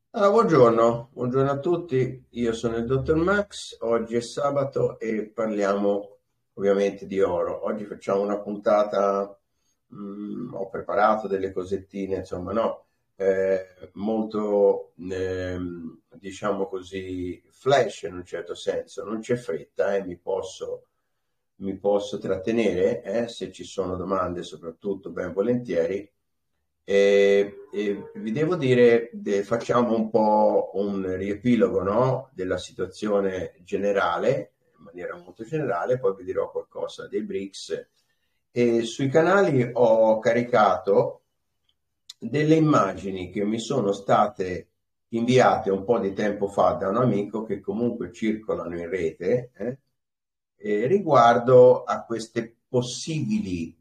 Allora, buongiorno a tutti, io sono il dottor Max, oggi è sabato e parliamo ovviamente di oro. Oggi facciamo una puntata, ho preparato delle cosettine, insomma, no, molto, diciamo così, flash in un certo senso, non c'è fretta, mi posso trattenere, se ci sono domande soprattutto ben volentieri. E vi devo dire, facciamo un po' un riepilogo, no, della situazione generale, in maniera molto generale, poi vi dirò qualcosa dei BRICS. E sui canali ho caricato delle immagini che mi sono state inviate un po' di tempo fa da un amico che comunque circolano in rete, riguardo a queste possibili,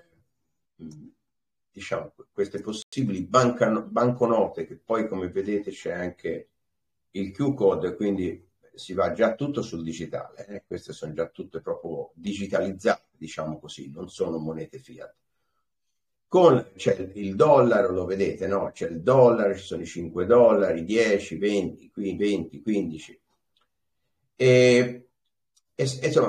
diciamo, queste possibili banconote, che poi come vedete c'è anche il Q-code, quindi si va già tutto sul digitale, queste sono già tutte proprio digitalizzate, diciamo così, non sono monete fiat. C'è il dollaro, lo vedete, no? C'è il dollaro, ci sono i 5 dollari, 10, 20, 20, 15. E, insomma,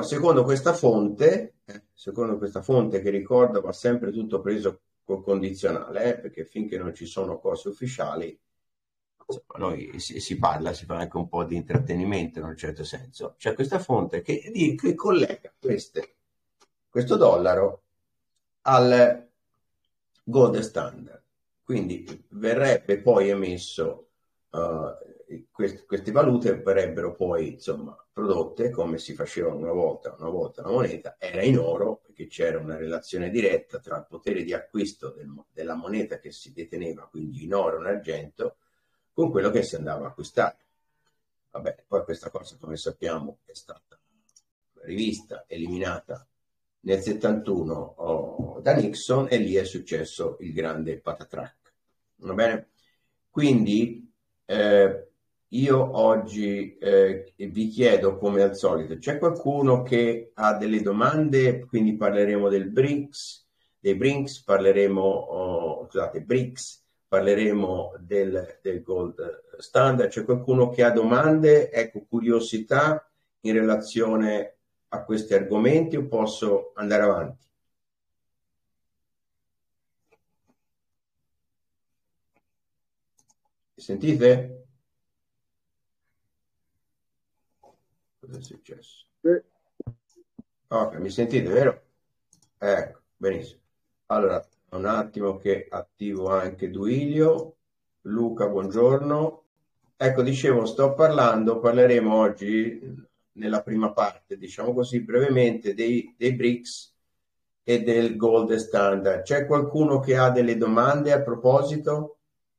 secondo questa fonte che ricordo va sempre tutto preso col condizionale, perché finché non ci sono cose ufficiali, insomma, noi si parla, si fa anche un po' di intrattenimento in un certo senso. C'è questa fonte che collega questo dollaro al gold standard. Quindi verrebbe poi emesso, queste valute verrebbero poi insomma prodotte come si faceva una volta una moneta, era in oro perché c'era una relazione diretta tra il potere di acquisto della moneta che si deteneva, quindi in oro o in argento, con quello che si andava a acquistare. Vabbè, poi questa cosa, come sappiamo, è stata rivista, eliminata nel 71 da Nixon e lì è successo il grande patatrac. Va bene? Quindi io oggi vi chiedo come al solito, c'è qualcuno che ha delle domande? Quindi parleremo dei BRICS, parleremo del gold standard. C'è qualcuno che ha domande, ecco, curiosità in relazione a questi argomenti o posso andare avanti? Sentite? Cosa è successo? Ok, mi sentite, vero? Ecco, benissimo. Allora, un attimo che attivo anche Duilio. Luca, buongiorno. Ecco, dicevo, parleremo oggi nella prima parte, diciamo così, brevemente, dei BRICS e del Gold Standard. C'è qualcuno che ha delle domande a proposito?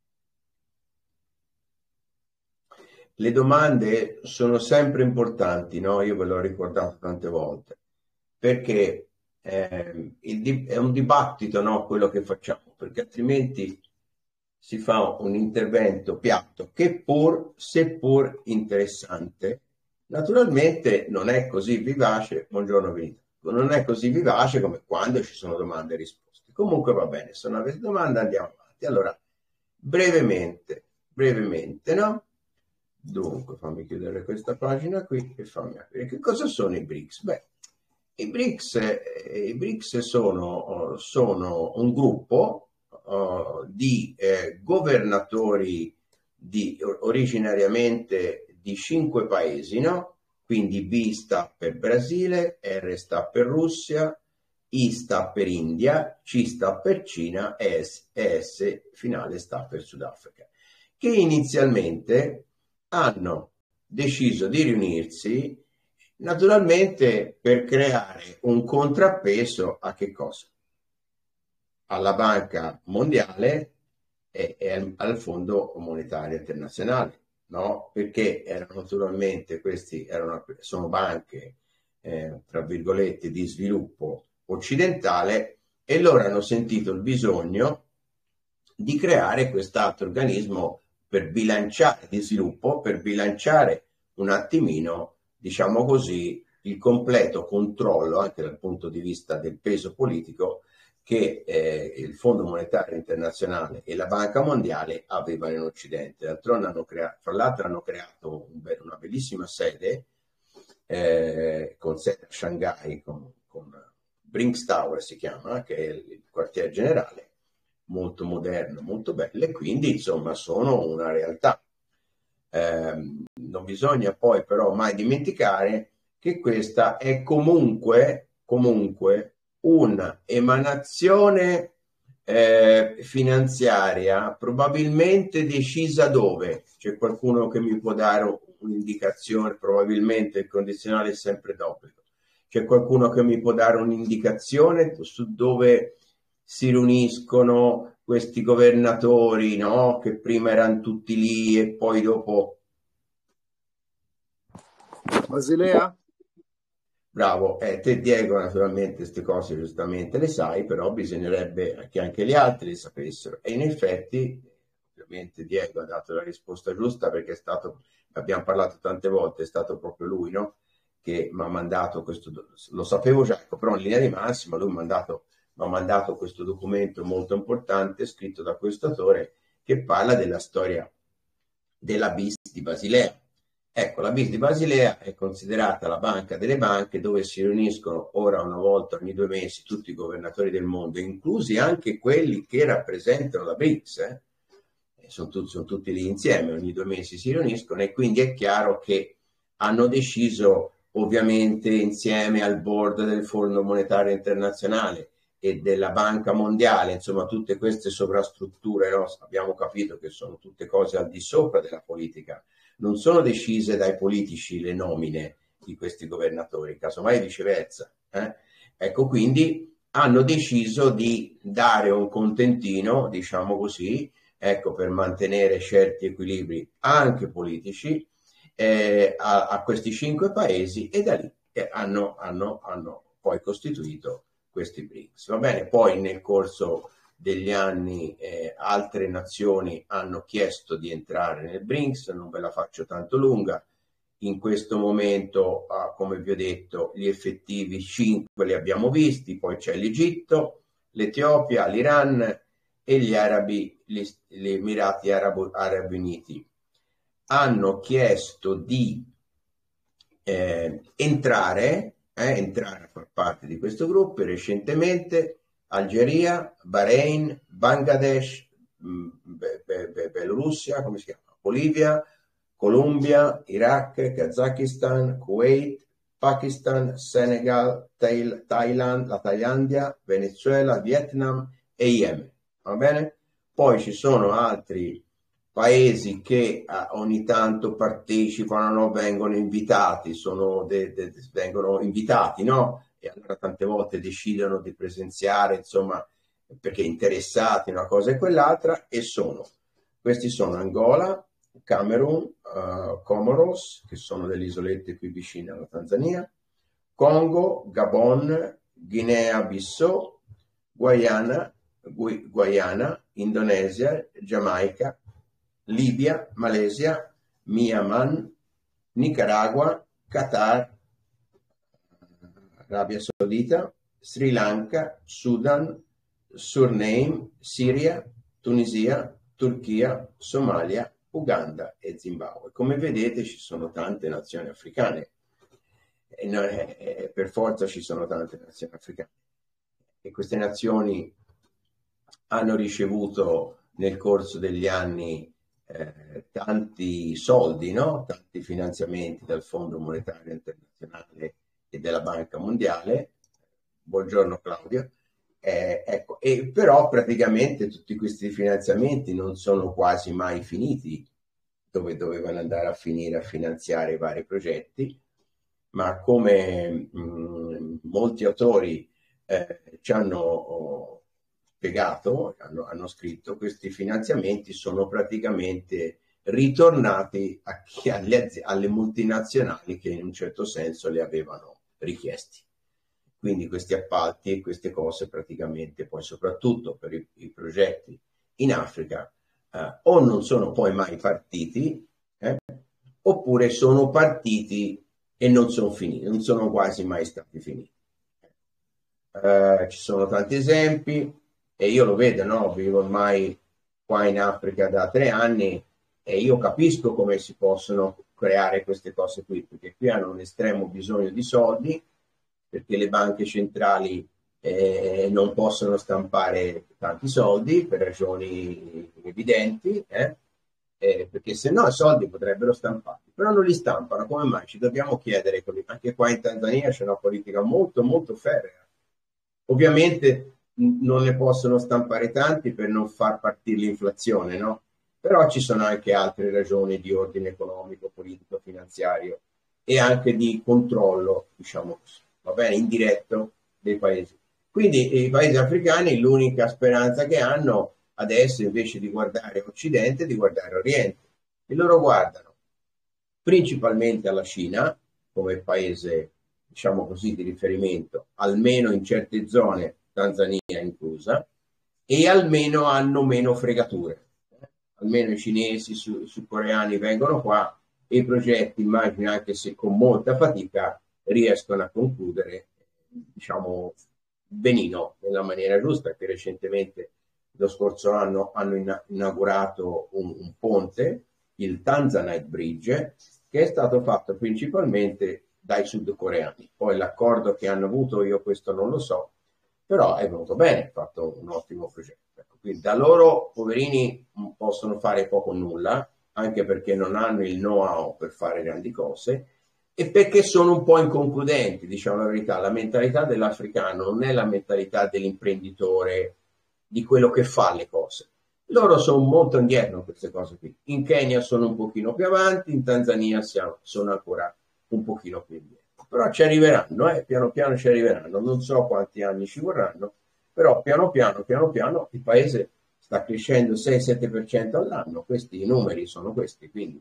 Le domande sono sempre importanti, no? Io ve l'ho ricordato tante volte, perché è un dibattito, no? Quello che facciamo, perché altrimenti si fa un intervento piatto che seppur interessante, naturalmente non è così vivace, buongiorno Vita, non è così vivace come quando ci sono domande e risposte. Comunque va bene, se non avete domande andiamo avanti. Allora, brevemente, no? Dunque, fammi chiudere questa pagina qui e fammi aprire. Che cosa sono i BRICS? Beh, i BRICS sono un gruppo di governatori originariamente di 5 paesi, no? Quindi B sta per Brasile, R sta per Russia, I sta per India, C sta per Cina e S finale sta per Sudafrica, che inizialmente hanno deciso di riunirsi naturalmente per creare un contrappeso a che cosa? Alla Banca Mondiale e al Fondo Monetario Internazionale, no? Perché naturalmente sono banche, tra virgolette, di sviluppo occidentale e loro hanno sentito il bisogno di creare quest'altro organismo per bilanciare di sviluppo, per bilanciare un attimino, diciamo così, il completo controllo anche dal punto di vista del peso politico che il Fondo Monetario Internazionale e la Banca Mondiale avevano in Occidente. D'altronde fra l'altro hanno creato una bellissima sede, con sede a Shanghai, con Brinks Tower si chiama, che è il quartier generale, molto moderno, molto bello, e quindi insomma sono una realtà. Non bisogna poi però mai dimenticare che questa è comunque un'emanazione finanziaria probabilmente decisa dove? C'è qualcuno che mi può dare un'indicazione? Probabilmente il condizionale è sempre d'obbligo. C'è qualcuno che mi può dare un'indicazione su dove si riuniscono questi governatori, no? Che prima erano tutti lì e poi dopo... Basilea? Bravo, te Diego naturalmente queste cose giustamente le sai, però bisognerebbe che anche gli altri le sapessero. E in effetti, ovviamente Diego ha dato la risposta giusta, perché è stato, abbiamo parlato tante volte, è stato proprio lui, no? Che mi ha mandato questo, lo sapevo già, però in linea di massima lui mi ha mandato questo documento molto importante scritto da questo autore che parla della storia della BIS di Basilea. Ecco, la BIS di Basilea è considerata la banca delle banche, dove si riuniscono ora una volta ogni 2 mesi tutti i governatori del mondo, inclusi anche quelli che rappresentano la BRICS. Sono tutti lì insieme, ogni 2 mesi si riuniscono, e quindi è chiaro che hanno deciso, ovviamente insieme al board del Fondo Monetario Internazionale e della Banca Mondiale, insomma tutte queste sovrastrutture, no? Abbiamo capito che sono tutte cose al di sopra della politica, non sono decise dai politici le nomine di questi governatori, casomai viceversa. Ecco, quindi hanno deciso di dare un contentino, diciamo così, ecco, per mantenere certi equilibri anche politici, a questi 5 paesi, e da lì hanno poi costituito questi BRICS. Va bene, poi nel corso degli anni altre nazioni hanno chiesto di entrare nel BRICS, non ve la faccio tanto lunga. In questo momento, come vi ho detto, gli effettivi 5 li abbiamo visti, poi c'è l'Egitto, l'Etiopia, l'Iran e gli Emirati Arabi Uniti. Hanno chiesto di entrare a far parte di questo gruppo recentemente Algeria, Bahrain, Bangladesh, Bielorussia, come si chiama? Bolivia, Colombia, Iraq, Kazakistan, Kuwait, Pakistan, Senegal, Thailand, la Thailandia, Venezuela, Vietnam e Yemen. Va bene? Poi ci sono altri paesi che ogni tanto partecipano, vengono invitati, vengono invitati, no? E allora tante volte decidono di presenziare, insomma, perché interessati in una cosa e quell'altra, e questi sono Angola, Camerun, Comoros, che sono delle isolette qui vicine alla Tanzania, Congo, Gabon, Guinea-Bissau, Guyana, Indonesia, Giamaica, Libia, Malesia, Myanmar, Nicaragua, Qatar, Arabia Saudita, Sri Lanka, Sudan, Suriname, Siria, Tunisia, Turchia, Somalia, Uganda e Zimbabwe. Come vedete ci sono tante nazioni africane, per forza ci sono tante nazioni africane, e queste nazioni hanno ricevuto nel corso degli anni tanti soldi, no? Tanti finanziamenti dal Fondo Monetario Internazionale e della Banca Mondiale. Buongiorno Claudio. Ecco, e però praticamente tutti questi finanziamenti non sono quasi mai finiti dove dovevano andare a finire a finanziare i vari progetti, ma come molti autori ci hanno spiegato, hanno scritto, questi finanziamenti sono praticamente ritornati alle multinazionali che in un certo senso li avevano richiesti. Quindi questi appalti e queste cose praticamente poi, soprattutto per i progetti in Africa, o non sono poi mai partiti, oppure sono partiti e non sono finiti, non sono quasi mai stati finiti. ci sono tanti esempi e io lo vedo, no? Vivo ormai qua in Africa da 3 anni e io capisco come si possono creare queste cose qui, perché qui hanno un estremo bisogno di soldi, perché le banche centrali non possono stampare tanti soldi per ragioni evidenti, perché se no i soldi potrebbero stamparli, però non li stampano. Come mai? Ci dobbiamo chiedere, anche qua in Tanzania c'è una politica molto molto ferrea. Ovviamente non ne possono stampare tanti per non far partire l'inflazione, no? Però ci sono anche altre ragioni di ordine economico, politico, finanziario e anche di controllo, diciamo così, va bene, indiretto dei paesi. Quindi i paesi africani l'unica speranza che hanno adesso invece di guardare Occidente, di guardare Oriente. E loro guardano principalmente alla Cina come paese, diciamo così, di riferimento, almeno in certe zone, Tanzania inclusa, e almeno hanno meno fregature. Almeno i cinesi, i sudcoreani vengono qua e i progetti, immagino, anche se con molta fatica, riescono a concludere, diciamo, benino, nella maniera giusta, che recentemente, lo scorso anno, hanno inaugurato un ponte, il Tanzanite Bridge, che è stato fatto principalmente dai sudcoreani. Poi l'accordo che hanno avuto, io questo non lo so, però è venuto bene, ha fatto un ottimo progetto. Ecco, quindi da loro, poverini, possono fare poco o nulla, anche perché non hanno il know-how per fare grandi cose, e perché sono un po' inconcludenti, diciamo la verità. La mentalità dell'africano non è la mentalità dell'imprenditore, di quello che fa le cose. Loro sono molto indietro in queste cose qui. In Kenya sono un pochino più avanti, in Tanzania sono ancora un pochino più indietro. Però ci arriveranno, piano piano ci arriveranno. Non so quanti anni ci vorranno, però piano piano il paese sta crescendo 6-7% all'anno. Questi numeri sono questi, quindi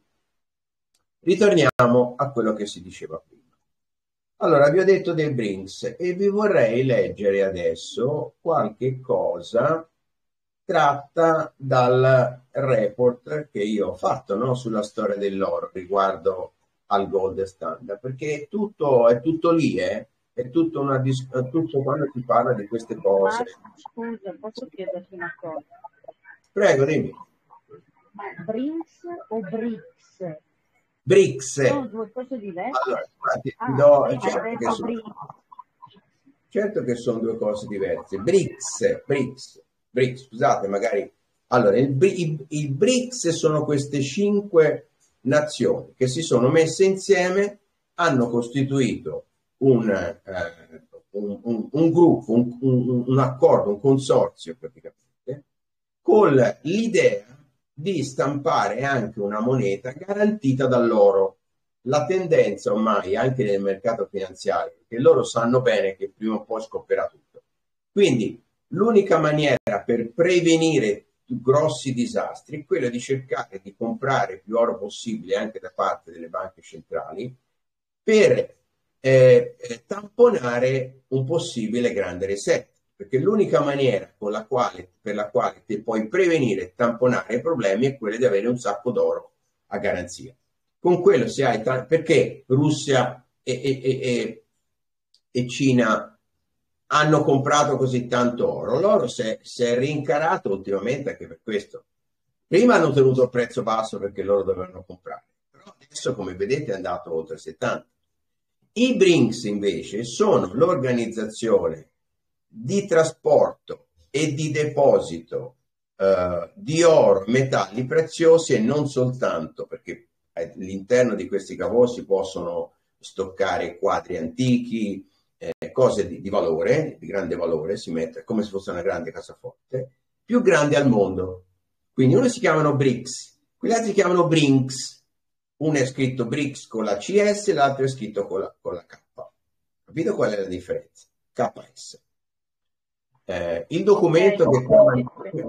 ritorniamo a quello che si diceva prima. Allora, vi ho detto dei BRICS e vi vorrei leggere adesso qualche cosa tratta dal report che io ho fatto, no, sulla storia dell'oro riguardo al gold standard, perché è tutto lì, è tutto, tutto quando si parla di queste cose. Scusa, posso chiederti una cosa? Prego, dimmi. BRICS o BRICS? BRICS. Sono due cose diverse. Allora, certo che sono due cose diverse. BRICS, scusate, magari. Allora, i BRICS sono queste 5 nazioni che si sono messe insieme, hanno costituito un gruppo, un accordo, un consorzio praticamente, con l'idea di stampare anche una moneta garantita dall'oro. La tendenza ormai anche nel mercato finanziario, che loro sanno bene che prima o poi scoppierà tutto. Quindi l'unica maniera per prevenire grossi disastri è quella di cercare di comprare più oro possibile anche da parte delle banche centrali per tamponare un possibile grande reset, perché l'unica maniera per la quale ti puoi prevenire e tamponare i problemi è quella di avere un sacco d'oro a garanzia. Con quello se hai perché Russia e Cina hanno comprato così tanto oro? L'oro si è rincarato ultimamente anche per questo. Prima hanno tenuto il prezzo basso perché loro dovevano comprare, però adesso come vedete è andato oltre 70. I BRICS invece sono l'organizzazione di trasporto e di deposito di oro, metalli preziosi e non soltanto, perché all'interno di questi cavò si possono stoccare quadri antichi, cose di valore, di grande valore, si mette come se fosse una grande cassaforte, più grande al mondo. Quindi uno si chiamano BRICS, quelli altri si chiamano BRICS. Uno è scritto BRICS con la CS, l'altro è scritto con la K. Capito qual è la differenza? KS. Il documento che...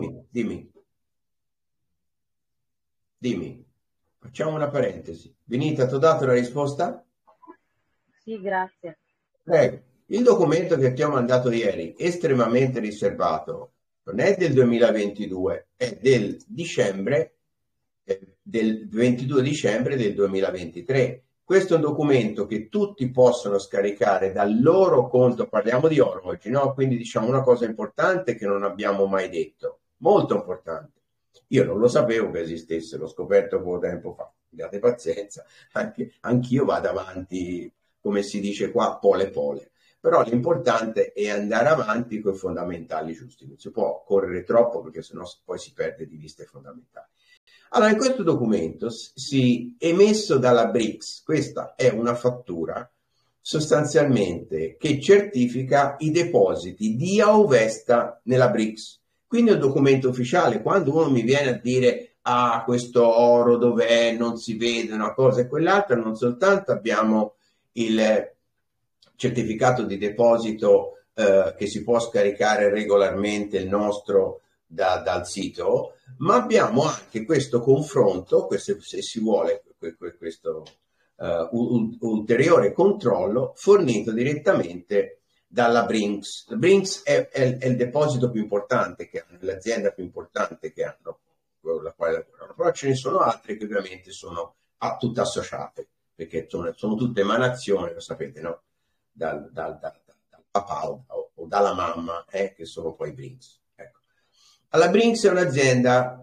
Dimmi. Facciamo una parentesi. Benita, ti ho dato la risposta? Sì, grazie. Prego. Il documento che ti ho mandato ieri, estremamente riservato, non è del 2022, è del 22 dicembre del 2023. questo è un documento che tutti possono scaricare dal loro conto, parliamo di oro oggi, no? Quindi diciamo una cosa importante che non abbiamo mai detto, molto importante. Io non lo sapevo che esistesse, l'ho scoperto poco tempo fa, abbiate pazienza, anch'io vado avanti, come si dice qua, pole pole. Però l'importante è andare avanti con i fondamentali giusti, non si può correre troppo perché sennò poi si perde di vista i fondamentali. Allora, in questo documento si è emesso dalla BRICS, questa è una fattura sostanzialmente che certifica i depositi di Auvesta nella BRICS. Quindi è un documento ufficiale. Quando uno mi viene a dire questo oro dov'è, non si vede una cosa e quell'altra, non soltanto abbiamo il certificato di deposito che si può scaricare regolarmente il nostro dal sito, ma abbiamo anche questo confronto, se si vuole, questo ulteriore controllo fornito direttamente dalla Brinks. La Brinks è il deposito più importante che hanno, l'azienda più importante che hanno, con la quale lavorano, però ce ne sono altre che ovviamente sono tutte associate, perché sono tutte emanazioni, lo sapete, no? Dal papà o dalla mamma, che sono poi Brinks. Ecco. La Brinks è un'azienda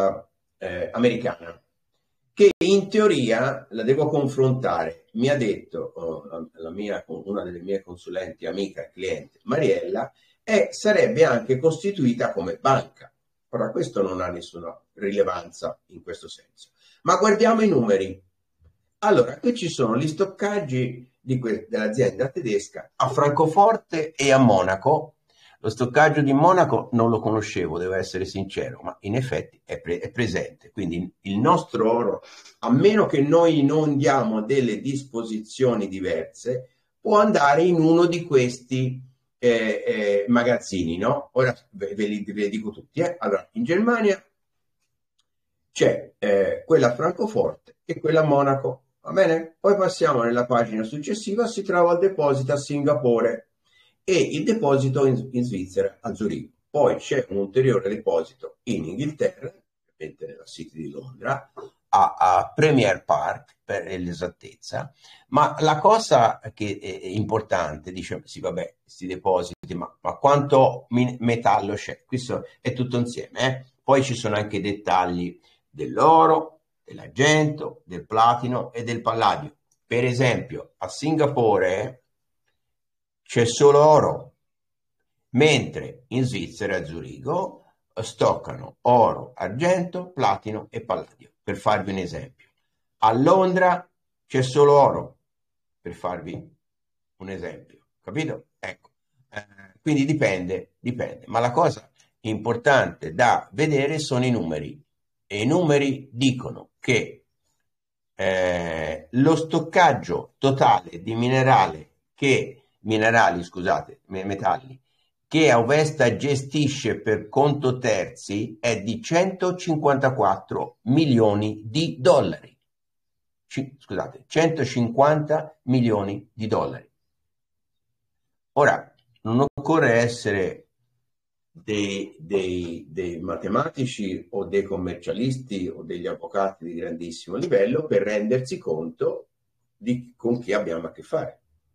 americana che in teoria la devo confrontare. Mi ha detto una delle mie consulenti, amica e cliente, Mariella, sarebbe anche costituita come banca. Ora, questo non ha nessuna rilevanza in questo senso. Ma guardiamo i numeri. Allora, qui ci sono gli stoccaggi dell'azienda tedesca a Francoforte e a Monaco. Lo stoccaggio di Monaco non lo conoscevo, devo essere sincero, ma in effetti è presente. Quindi il nostro oro, a meno che noi non diamo delle disposizioni diverse, può andare in uno di questi magazzini, no? Ora ve li dico tutti. Allora, in Germania c'è quella a Francoforte e quella a Monaco. Va bene? Poi passiamo nella pagina successiva, si trova il deposito a Singapore e il deposito in Svizzera, a Zurigo. Poi c'è un ulteriore deposito in Inghilterra, nella City di Londra, a Premier Park, per l'esattezza. Ma la cosa che è importante, dice, sì vabbè, questi depositi, ma quanto metallo c'è? Questo è tutto insieme. Poi ci sono anche dettagli dell'oro, dell'argento, del platino e del palladio. Per esempio, a Singapore c'è solo oro, mentre in Svizzera, a Zurigo, stoccano oro, argento, platino e palladio, per farvi un esempio. A Londra c'è solo oro, per farvi un esempio, capito? Ecco, quindi dipende, ma la cosa importante da vedere sono i numeri, e i numeri dicono che lo stoccaggio totale di metalli che Auvesta gestisce per conto terzi è di 154 milioni di dollari. Scusate, 150 milioni di dollari. Ora, non occorre essere dei matematici o dei commercialisti o degli avvocati di grandissimo livello per rendersi conto di con chi abbiamo a che fare.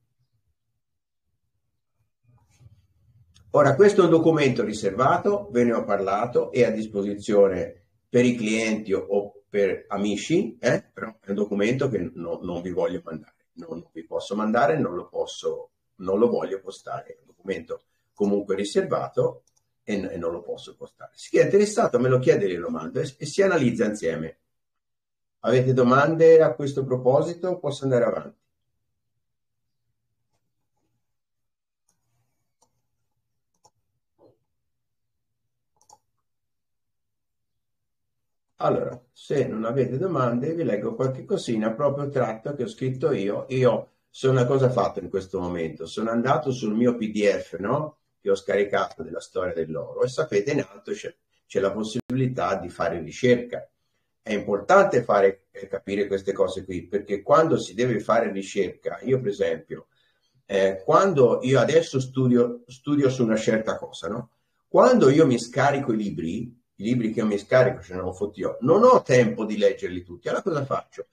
Ora, questo è un documento riservato, ve ne ho parlato, è a disposizione per i clienti o per amici, però è un documento che non vi voglio mandare, non vi posso mandare, non lo voglio postare, è un documento comunque riservato e non lo posso postare. Chi è interessato me lo chiede, glielo mando e si analizza insieme. Avete domande a questo proposito? Posso andare avanti? Allora, se non avete domande, vi leggo qualche cosina proprio tratto che ho scritto io. Io sono una cosa fatta in questo momento. Sono andato sul mio PDF, no? Che ho scaricato della storia dell'oro e sapete, in alto c'è la possibilità di fare ricerca. È importante capire queste cose qui, perché quando si deve fare ricerca, io per esempio, quando io adesso studio su una certa cosa, no? Quando io mi scarico i libri che io mi scarico, ce ne ho un fottio, non ho tempo di leggerli tutti. Allora cosa faccio?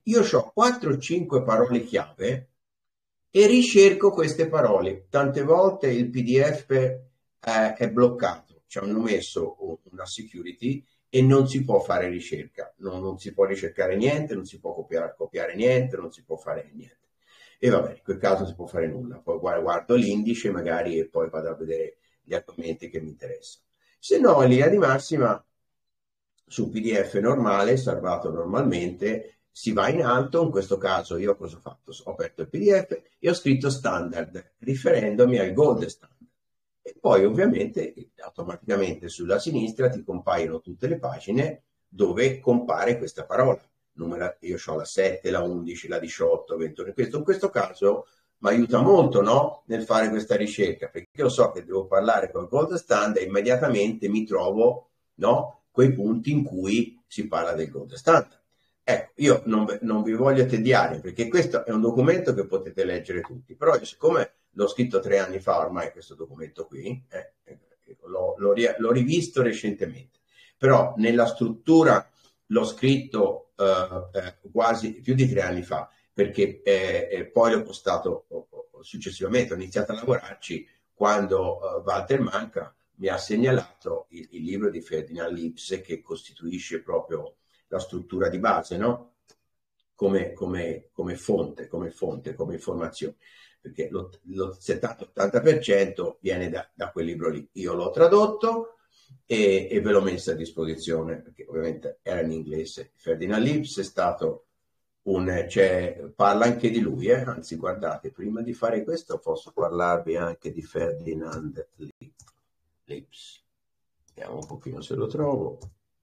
io ho 4-5 parole chiave e ricerco queste parole. Tante volte il PDF è bloccato, ci hanno messo una security e non si può fare ricerca, non si può ricercare niente, non si può copiare niente, non si può fare niente. E vabbè, in quel caso si può fare nulla, poi guardo l'indice magari e poi vado a vedere gli argomenti che mi interessano. Se no, in linea di massima, su PDF normale, salvato normalmente, si va in alto. In questo caso io cosa ho fatto? Ho aperto il PDF e ho scritto standard, riferendomi al gold standard. E poi ovviamente automaticamente sulla sinistra ti compaiono tutte le pagine dove compare questa parola. Io ho la 7, la 11, la 18, 21. In questo caso mi aiuta molto, no? Nel fare questa ricerca, perché io so che devo parlare con il gold standard e immediatamente mi trovo, no? Quei punti in cui si parla del gold standard. Ecco, io non vi voglio tediare, perché questo è un documento che potete leggere tutti, però siccome l'ho scritto 3 anni fa ormai questo documento qui, l'ho rivisto recentemente, però nella struttura l'ho scritto quasi più di 3 anni fa, perché poi l'ho postato successivamente, ho iniziato a lavorarci quando Walter Manca mi ha segnalato il libro di Ferdinand Lipse, che costituisce proprio la struttura di base, no? Come fonte, come informazione, perché lo 70-80% viene da quel libro lì. Io l'ho tradotto e ve l'ho messo a disposizione, perché ovviamente era in inglese. Ferdinand Lipse è stato parla anche di lui, anzi guardate, prima di fare questo posso parlarvi anche di Ferdinand Lipse. Vediamo un pochino se lo trovo.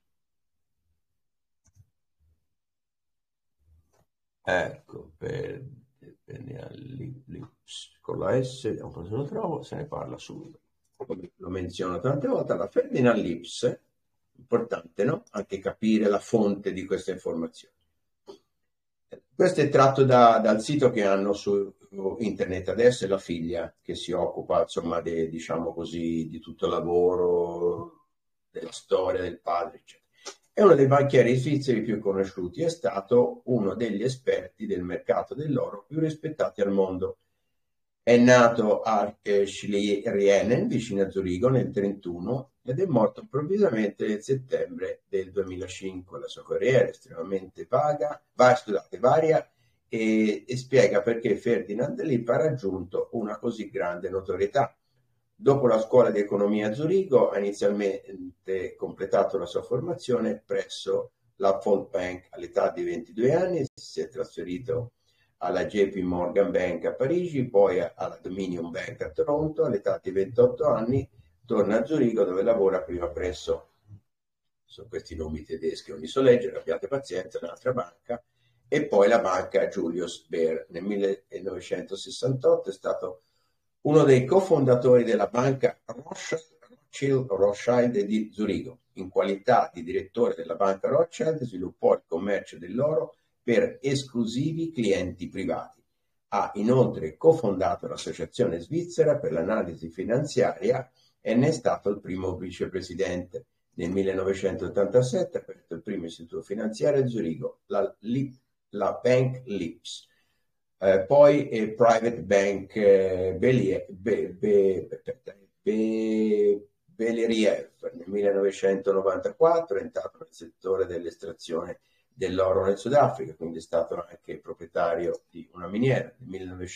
Ecco, con la S, vediamo un po' se lo trovo, se ne parla subito. Lo menziono tante volte, la Ferdinand Lipse, importante, no? Anche capire la fonte di queste informazioni. Questo è tratto dal sito che hanno su internet, adesso è la figlia che si occupa, insomma, diciamo così, di tutto il lavoro, della storia del padre, eccetera. È uno dei banchieri svizzeri più conosciuti, è stato uno degli esperti del mercato dell'oro più rispettati al mondo. È nato a Schlieren, vicino a Zurigo, nel 1931 ed è morto improvvisamente nel settembre del 2005. La sua carriera è estremamente varia e spiega perché Ferdinand Lipp ha raggiunto una così grande notorietà. Dopo la scuola di economia a Zurigo ha inizialmente completato la sua formazione presso la Volksbank. All'età di 22 anni si è trasferito alla JP Morgan Bank a Parigi, poi alla Dominion Bank a Toronto. All'età di 28 anni torna a Zurigo, dove lavora prima presso, sono questi nomi tedeschi, non li so leggere, abbiate pazienza, un'altra banca, e poi la banca Julius Baer. Nel 1968 è stato uno dei cofondatori della banca Rothschild di Zurigo. In qualità di direttore della banca Rothschild sviluppò il commercio dell'oro per esclusivi clienti privati. Ha inoltre cofondato l'Associazione Svizzera per l'Analisi Finanziaria e ne è stato il primo vicepresidente. Nel 1987 ha aperto il primo istituto finanziario a Zurigo, la Bank Lips. Poi Private Bank Beliriev. Nel 1994 è entrato nel settore dell'estrazione dell'oro nel Sudafrica, quindi è stato anche proprietario di una miniera. Nel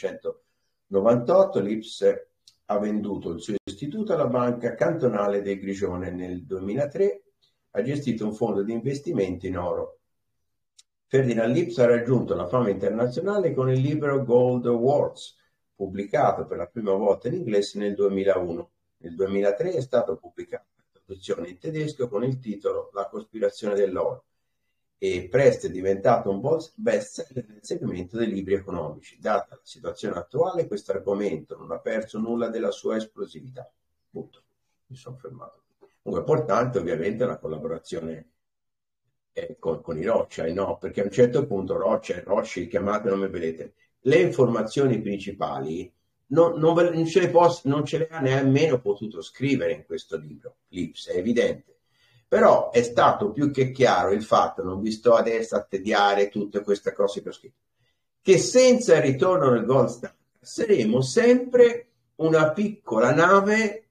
1998 l'Ips ha venduto il suo istituto alla banca cantonale del Grigione. Nel 2003 ha gestito un fondo di investimenti in oro. Ferdinand Lips ha raggiunto la fama internazionale con il libro Gold Awards, pubblicato per la prima volta in inglese nel 2001. Nel 2003 è stato pubblicato in traduzione in tedesco con il titolo La cospirazione dell'oro e presto è diventato un bestseller nel segmento dei libri economici. Data la situazione attuale, questo argomento non ha perso nulla della sua esplosività. Punto. Mi sono fermato. Comunque è importante ovviamente la collaborazione con i Rothschild, no? Perché a un certo punto Rothschild, chiamate, non mi vedete, le informazioni principali non ce le ha nemmeno potuto scrivere in questo libro, Lips, è evidente, Però è stato più che chiaro il fatto, non vi sto adesso a tediare tutte queste cose che ho scritto, che senza il ritorno del gold standard saremo sempre una piccola nave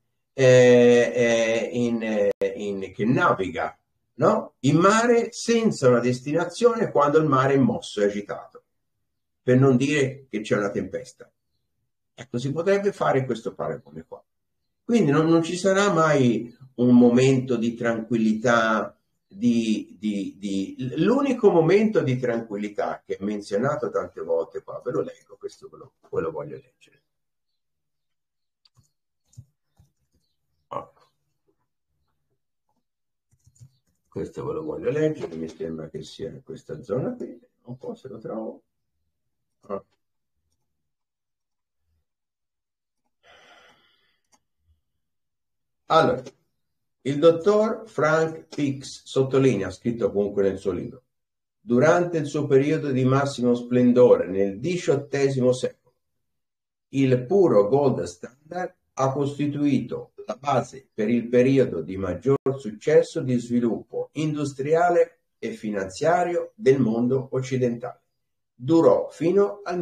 che naviga, no? In mare senza una destinazione quando il mare è mosso e agitato, per non dire che c'è una tempesta. Ecco, si potrebbe fare questo paragone qua. Quindi non ci sarà mai un momento di tranquillità. L'unico momento di tranquillità che è menzionato tante volte qua, ve lo leggo, questo ve lo voglio leggere. Questo ve lo voglio leggere, mi sembra che sia in questa zona qui, un po' se lo trovo. Allora, il dottor Frank Hicks sottolinea, scritto comunque nel suo libro, durante il suo periodo di massimo splendore nel XVIII secolo, il puro gold standard ha costituito la base per il periodo di maggior successo di sviluppo industriale e finanziario del mondo occidentale. Durò fino al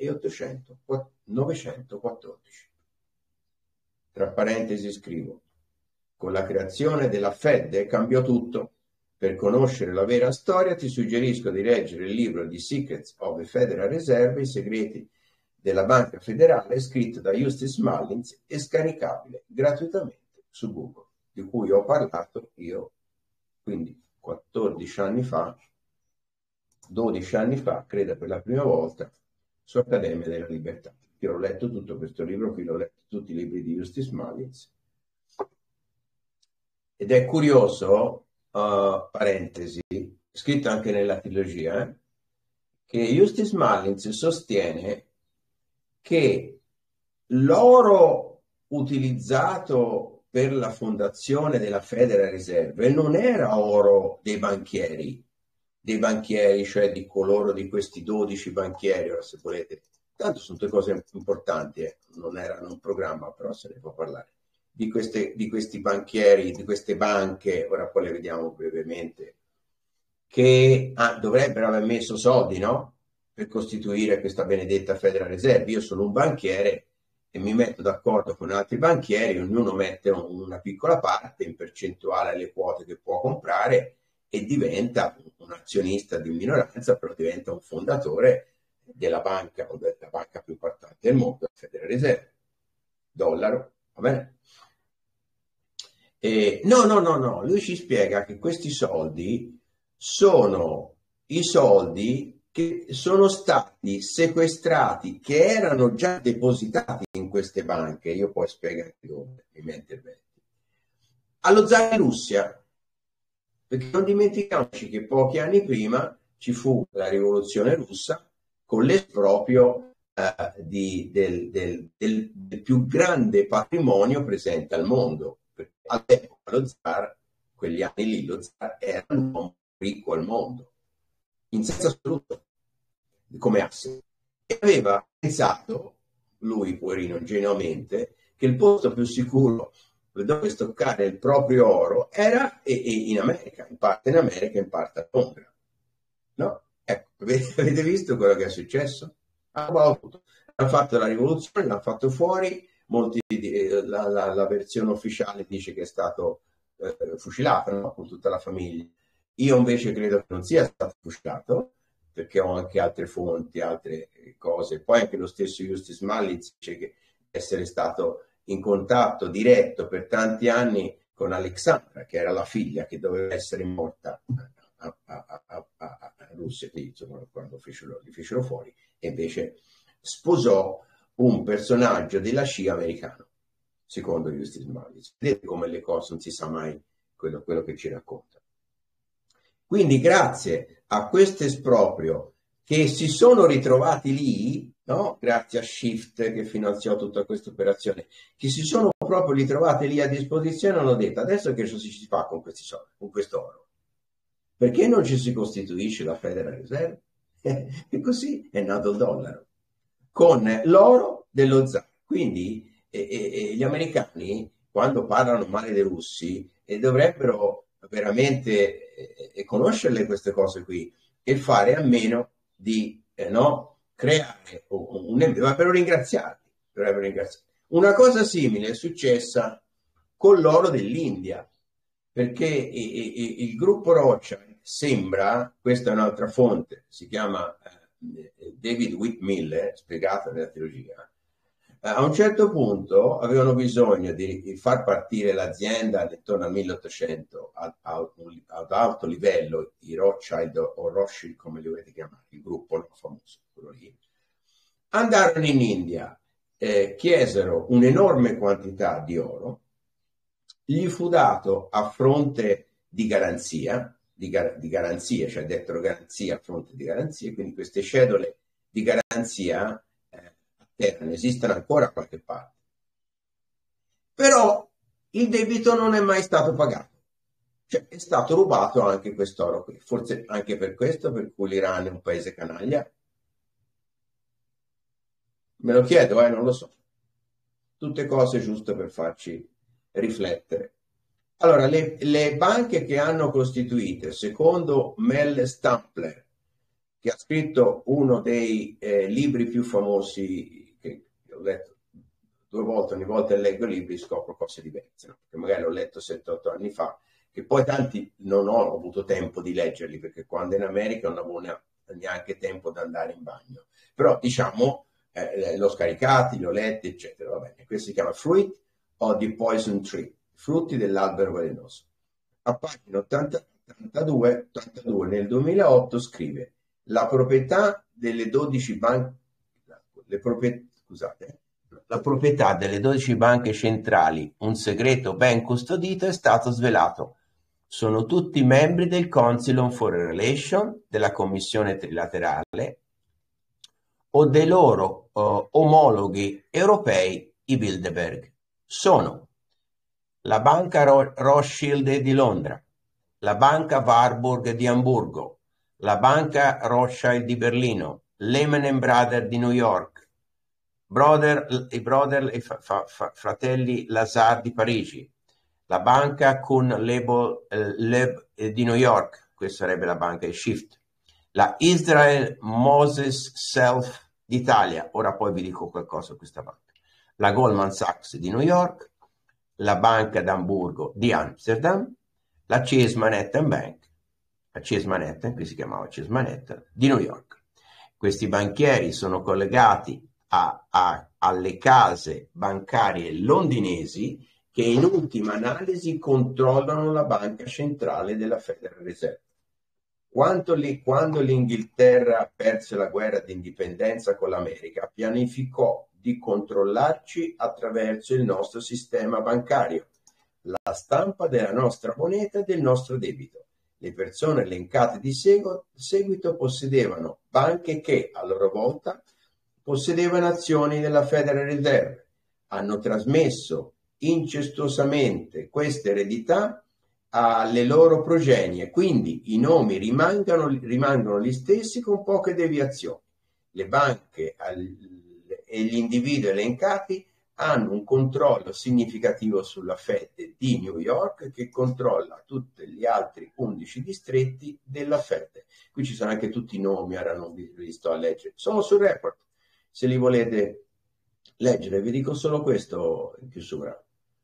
1914. Tra parentesi scrivo, con la creazione della Fed cambiò tutto. Per conoscere la vera storia ti suggerisco di leggere il libro The Secrets of the Federal Reserve, i segreti della Banca Federale, scritto da Eustace Mullins e scaricabile gratuitamente su Google, di cui ho parlato io, quindi 14 anni fa, 12 anni fa, credo per la prima volta, su Accademia della Libertà. Io ho letto tutto questo libro qui, l'ho letto tutti i libri di Eustace Mullins. Ed è curioso, parentesi, scritto anche nella trilogia, che Eustace Mullins sostiene che l'oro utilizzato per la fondazione della Federal Reserve non era oro dei banchieri, cioè di coloro di questi 12 banchieri, ora se volete, tanto sono due cose importanti, non erano un programma, però se ne può parlare. Di questi banchieri, di queste banche, ora poi le vediamo brevemente, che dovrebbero aver messo soldi, no? Per costituire questa benedetta Federal Reserve. Io sono un banchiere e mi metto d'accordo con altri banchieri, ognuno mette una piccola parte in percentuale alle quote che può comprare e diventa un azionista di minoranza, però diventa un fondatore della banca o della banca più importante del mondo, la Federal Reserve. Dollaro, va bene? No, lui ci spiega che questi soldi sono i soldi che sono stati sequestrati, che erano già depositati in queste banche, io poi spiego anche dove, nei miei interventi, allo zar di Russia, perché non dimentichiamoci che pochi anni prima ci fu la rivoluzione russa con l'esproprio del più grande patrimonio presente al mondo. All'epoca lo zar, quegli anni lì, lo zar era l'uomo ricco al mondo, in senso assoluto, come asse. E aveva pensato, lui poverino ingenuamente, che il posto più sicuro dove stoccare il proprio oro era in America, in parte a Londra. No? Ecco, avete visto quello che è successo? Hanno fatto la rivoluzione, l'hanno fatto fuori, la versione ufficiale dice che è stato fucilato, no? Con tutta la famiglia. Io invece credo che non sia stato fucilato, perché ho anche altre fonti, altre cose. Poi anche lo stesso Eustace Mullins dice che essere stato in contatto diretto per tanti anni con Alexandra, che era la figlia che doveva essere morta a Russia, insomma, quando li fecero fuori, e invece sposò un personaggio della scia americano, secondo Eustace Mullins. Vedete come le cose non si sa mai quello che ci racconta. Quindi grazie a questo esproprio che si sono ritrovati lì, no? Grazie a Shift che finanziò tutta questa operazione, che si sono proprio ritrovati lì a disposizione, hanno detto adesso che si fa con questi soldi, con questo oro? Perché non ci si costituisce la Federal Reserve? E così è nato il dollaro, con l'oro dello zar. Quindi gli americani, quando parlano male dei russi, dovrebbero veramente conoscerle queste cose qui e fare a meno di creare vorrebbero ringraziarti, vorrebbero ringraziarti. Una cosa simile è successa con l'oro dell'India, perché il gruppo Rothschild sembra, questa è un'altra fonte, si chiama David Whitmiller, spiegata nella teologia, a un certo punto avevano bisogno di far partire l'azienda intorno al 1800 ad alto livello, i Rothschild o Rothschild come li volete chiamare, il gruppo no, famoso, quello lì. Andarono in India, chiesero un'enorme quantità di oro, gli fu dato a fronte di garanzia, cioè dettero garanzia a fronte di garanzia, quindi queste cedole di garanzia ne esistono ancora a qualche parte. Però il debito non è mai stato pagato, cioè è stato rubato anche quest'oro qui, forse anche per questo, per cui l'Iran è un paese canaglia. Me lo chiedo, non lo so. Tutte cose giuste per farci riflettere. Allora, le banche che hanno costituito, secondo Mel Stampler, che ha scritto uno dei libri più famosi che ho letto 2 volte, ogni volta che leggo libri scopro cose diverse, no? Perché magari l'ho letto 7-8 anni fa, che poi tanti non ho avuto tempo di leggerli, perché quando in America non avevo neanche tempo di andare in bagno. Però diciamo, l'ho scaricati, li ho letti, eccetera. Va bene. Questo si chiama Fruit of the Poison Tree, frutti dell'albero velenoso. A pagina 82 nel 2008 scrive: la proprietà delle 12 banche, la proprietà delle 12 banche centrali, un segreto ben custodito, è stato svelato. Sono tutti membri del Council on Foreign Relations, della Commissione Trilaterale o dei loro omologhi europei, i Bilderberg. Sono la banca Rothschild di Londra, la banca Warburg di Amburgo, la banca Rothschild di Berlino, Lehman Brothers di New York, i fratelli Lazar di Parigi, la banca Kuhn-Leib di New York, questa sarebbe la banca di Shift, la Israel Moses Self d'Italia, ora poi vi dico qualcosa su questa banca, la Goldman Sachs di New York, la banca d'Amburgo di Amsterdam, la Chase Manhattan Bank, la Chase Manhattan, che si chiamava Chase Manhattan, di New York. Questi banchieri sono collegati alle case bancarie londinesi che in ultima analisi controllano la banca centrale della Federal Reserve. Quando l'Inghilterra perse la guerra di indipendenza con l'America, pianificò di controllarci attraverso il nostro sistema bancario, la stampa della nostra moneta e del nostro debito. Le persone elencate di seguito possedevano banche che, a loro volta, possedevano azioni della Federal Reserve. Hanno trasmesso incestuosamente questa eredità alle loro progenie, quindi i nomi rimangono gli stessi con poche deviazioni. Le banche e gli individui elencati hanno un controllo significativo sulla Fed di New York, che controlla tutti gli altri 11 distretti della Fed. Qui ci sono anche tutti i nomi, ora non vi sto a leggere, sono sul report, se li volete leggere. Vi dico solo questo in chiusura.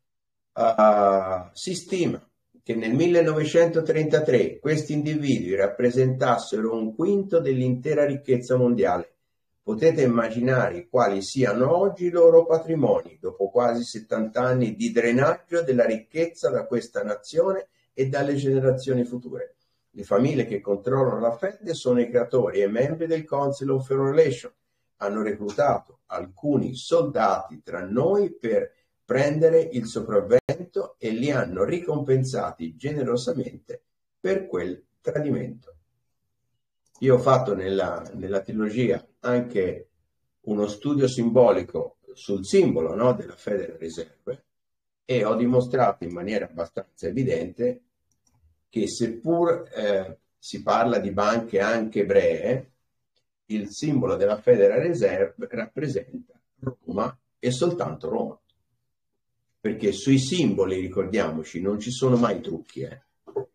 Si stima che nel 1933 questi individui rappresentassero un quinto dell'intera ricchezza mondiale. Potete immaginare quali siano oggi i loro patrimoni, dopo quasi 70 anni di drenaggio della ricchezza da questa nazione e dalle generazioni future. Le famiglie che controllano la Fed sono i creatori e membri del Council on Foreign Relations. Hanno reclutato alcuni soldati tra noi per prendere il sopravvento e li hanno ricompensati generosamente per quel tradimento. Io ho fatto nella trilogia anche uno studio simbolico sul simbolo, no, della Federal Reserve, e ho dimostrato in maniera abbastanza evidente che seppur si parla di banche anche ebree, il simbolo della Federal Reserve rappresenta Roma e soltanto Roma. Perché sui simboli, ricordiamoci, non ci sono mai trucchi.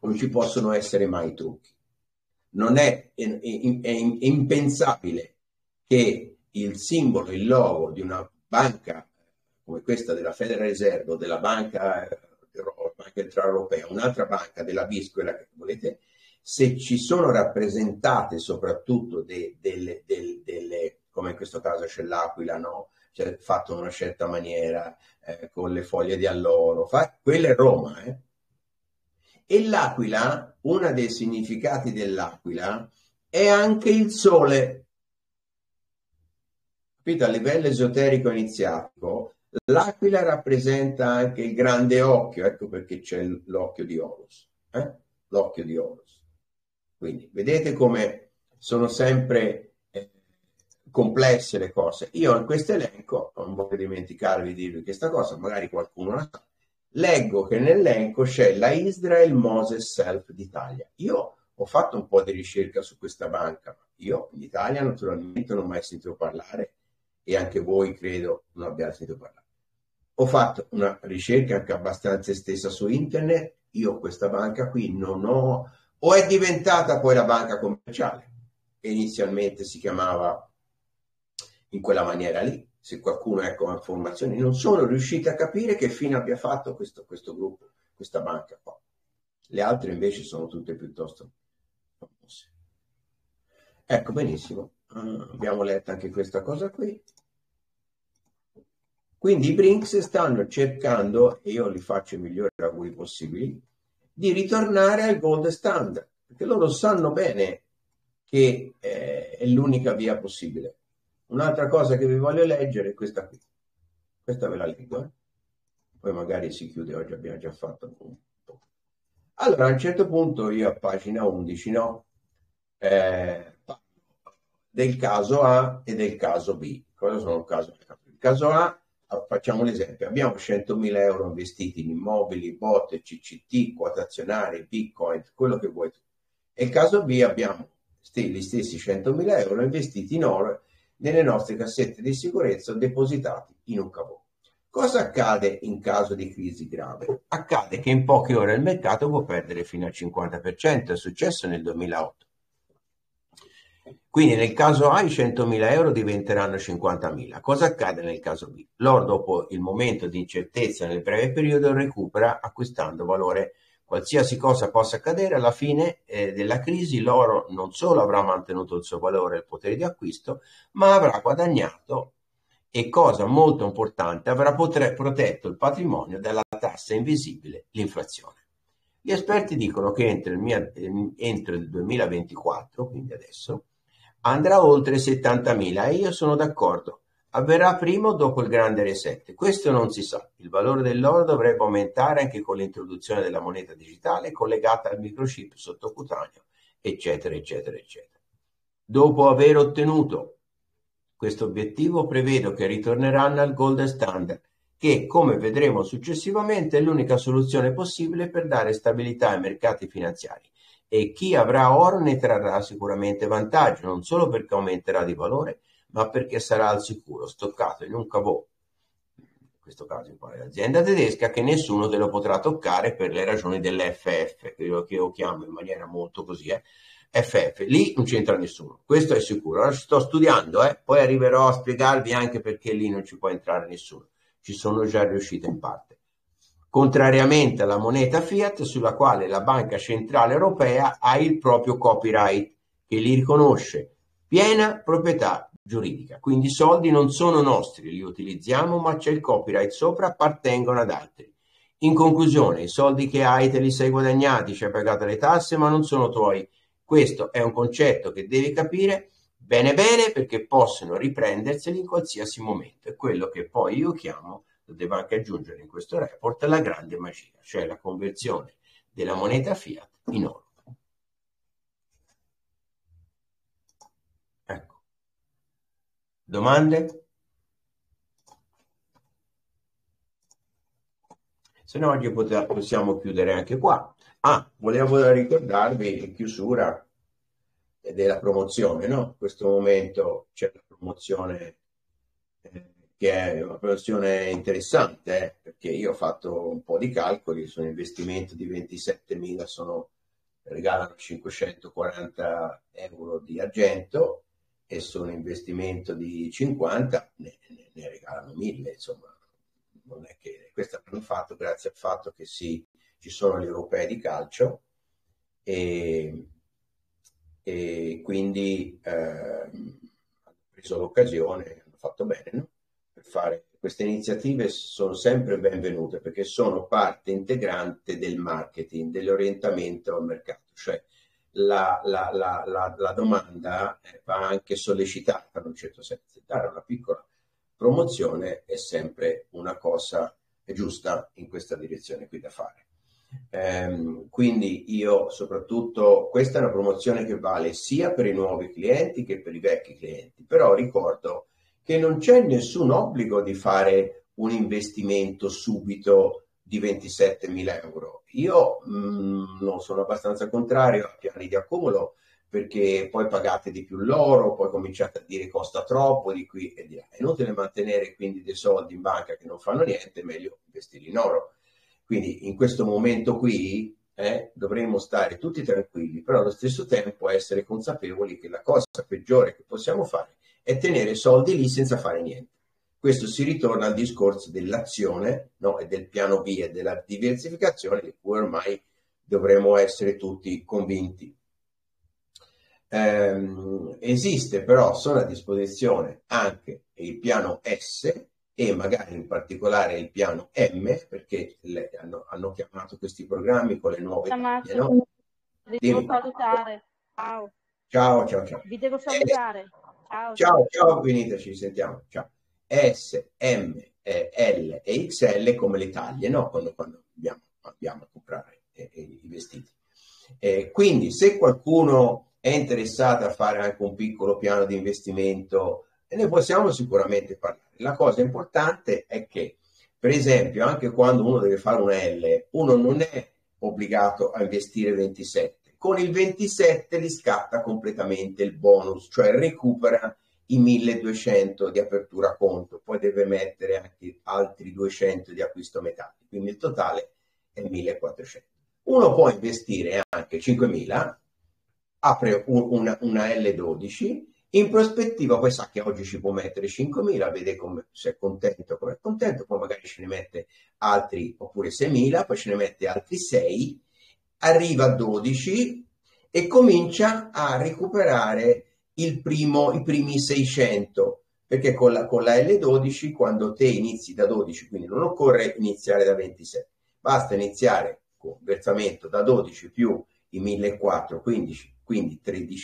non ci possono essere mai trucchi. Non è impensabile che il simbolo, il logo di una banca come questa della Federal Reserve o della banca centrale europea, un'altra banca della BIS, quella che volete, se ci sono rappresentate soprattutto delle, come in questo caso c'è l'Aquila, no? Cioè, fatto in una certa maniera, con le foglie di alloro, quella è Roma, E l'Aquila, uno dei significati dell'Aquila, è anche il sole. Capito? A livello esoterico iniziatico, l'Aquila rappresenta anche il grande occhio, ecco perché c'è l'occhio di Horus, l'occhio di Horus. Quindi vedete come sono sempre complesse le cose. Io in questo elenco, non voglio dimenticarvi di dirvi questa cosa, magari qualcuno la sa, leggo che nell'elenco c'è la Israel Moses Self d'Italia. Io ho fatto un po' di ricerca su questa banca, io in Italia naturalmente non ho mai sentito parlare e anche voi credo non abbiate sentito parlare. Ho fatto una ricerca anche abbastanza estesa su internet, io questa banca qui non ho, o è diventata poi la banca commerciale, che inizialmente si chiamava in quella maniera lì. Se qualcuno ha informazioni, non sono riusciti a capire che fine abbia fatto questo gruppo, questa banca qua. Le altre invece sono tutte piuttosto famose. Ecco, benissimo, abbiamo letto anche questa cosa qui. Quindi i Brinks stanno cercando, e io li faccio i migliori auguri possibili, di ritornare al gold standard, perché loro sanno bene che è l'unica via possibile. Un'altra cosa che vi voglio leggere è questa qui. Questa ve la leggo, Poi magari si chiude, oggi abbiamo già fatto un po'. Allora, a un certo punto io a pagina 11, no? Parlo del caso A e del caso B. Cosa sono il caso A? Il caso A, facciamo un esempio, abbiamo 100.000 euro investiti in immobili, bot, CCT, quote azionarie, Bitcoin, quello che vuoi tu. E il caso B abbiamo gli stessi 100.000 euro investiti in oro nelle nostre cassette di sicurezza depositati in un cavò. Cosa accade in caso di crisi grave? Accade che in poche ore il mercato può perdere fino al 50%, è successo nel 2008. Quindi nel caso A i 100.000 euro diventeranno 50.000. Cosa accade nel caso B? L'oro dopo il momento di incertezza nel breve periodo recupera acquistando valore. Qualsiasi cosa possa accadere, alla fine della crisi l'oro non solo avrà mantenuto il suo valore e il potere di acquisto, ma avrà guadagnato e, cosa molto importante, avrà protetto il patrimonio dalla tassa invisibile, l'inflazione. Gli esperti dicono che entro il 2024, quindi adesso, andrà oltre 70.000 e io sono d'accordo. Avverrà prima o dopo il grande reset? Questo non si sa. Il valore dell'oro dovrebbe aumentare anche con l'introduzione della moneta digitale collegata al microchip sottocutaneo, eccetera, eccetera, eccetera. Dopo aver ottenuto questo obiettivo, prevedo che ritorneranno al gold standard, che, come vedremo successivamente, è l'unica soluzione possibile per dare stabilità ai mercati finanziari. E chi avrà oro ne trarrà sicuramente vantaggio, non solo perché aumenterà di valore, ma perché sarà al sicuro, stoccato in un cavò, in questo caso in quale azienda tedesca, che nessuno te lo potrà toccare per le ragioni dell'FF, che io chiamo in maniera molto così, FF, lì non c'entra nessuno, questo è sicuro. Ora ci sto studiando, poi arriverò a spiegarvi anche perché lì non ci può entrare nessuno. Ci sono già riuscito in parte. Contrariamente alla moneta fiat, sulla quale la Banca Centrale Europea ha il proprio copyright, che li riconosce piena proprietà giuridica. Quindi i soldi non sono nostri, li utilizziamo, ma c'è il copyright sopra, appartengono ad altri. In conclusione, i soldi che hai te li sei guadagnati, ci hai pagato le tasse, ma non sono tuoi. Questo è un concetto che devi capire bene bene, perché possono riprenderseli in qualsiasi momento. È quello che poi io chiamo, lo devo anche aggiungere in questo report, la grande magia, cioè la conversione della moneta fiat in oro. Ecco. Domande? Se no oggi possiamo chiudere anche qua. Volevo ricordarvi in chiusura della promozione, no? In questo momento c'è la promozione che è una professione interessante, perché io ho fatto un po' di calcoli, su un investimento di 27.000 regalano 540 euro di argento, e su un investimento di 50 ne regalano 1.000, insomma, non è che questo l'hanno fatto grazie al fatto che ci sono gli europei di calcio, e quindi hanno preso l'occasione, hanno fatto bene, no? Per fare queste iniziative sono sempre benvenute, perché sono parte integrante del marketing, dell'orientamento al mercato, cioè la domanda va anche sollecitata in un certo senso. Dare una piccola promozione è sempre una cosa giusta in questa direzione qui da fare. Quindi io soprattutto, questa è una promozione che vale sia per i nuovi clienti che per i vecchi clienti, però ricordo che non c'è nessun obbligo di fare un investimento subito di 27.000 euro. Io non sono abbastanza contrario a piani di accumulo, perché poi pagate di più l'oro, poi cominciate a dire costa troppo di qui e di là. È inutile mantenere quindi dei soldi in banca che non fanno niente, è meglio investirli in oro. Quindi in questo momento qui dovremmo stare tutti tranquilli, però allo stesso tempo essere consapevoli che la cosa peggiore che possiamo fare è tenere soldi lì senza fare niente. Questo si ritorna al discorso dell'azione, no? E del piano B e della diversificazione, di cui ormai dovremmo essere tutti convinti. Esiste però, sono a disposizione anche il piano S, e magari in particolare il piano M, perché hanno chiamato questi programmi con le nuove taglie, no? Vi Dimmi. devo salutare. Ciao. Ciao, ciao, ciao. Vi devo salutare. Ciao. Ciao, ciao, Benita, ci sentiamo. Ciao. S, M, L e XL come le taglie, no? Quando andiamo a comprare i vestiti. Quindi se qualcuno è interessato a fare anche un piccolo piano di investimento, ne possiamo sicuramente parlare. La cosa importante è che, per esempio, anche quando uno deve fare una L, uno non è obbligato a investire 27. Con il 27 gli scatta completamente il bonus, cioè recupera i 1.200 di apertura conto, poi deve mettere anche altri 200 di acquisto metalli, quindi il totale è 1.400. Uno può investire anche 5.000, apre una L12, in prospettiva poi sa che oggi ci può mettere 5.000, vede come, se è contento, come è contento, poi magari ce ne mette altri, oppure 6.000, poi ce ne mette altri 6, arriva a 12 e comincia a recuperare i primi 600, perché con la L12, quando te inizi da 12, quindi non occorre iniziare da 27, basta iniziare con versamento da 12 più i 1.400, quindi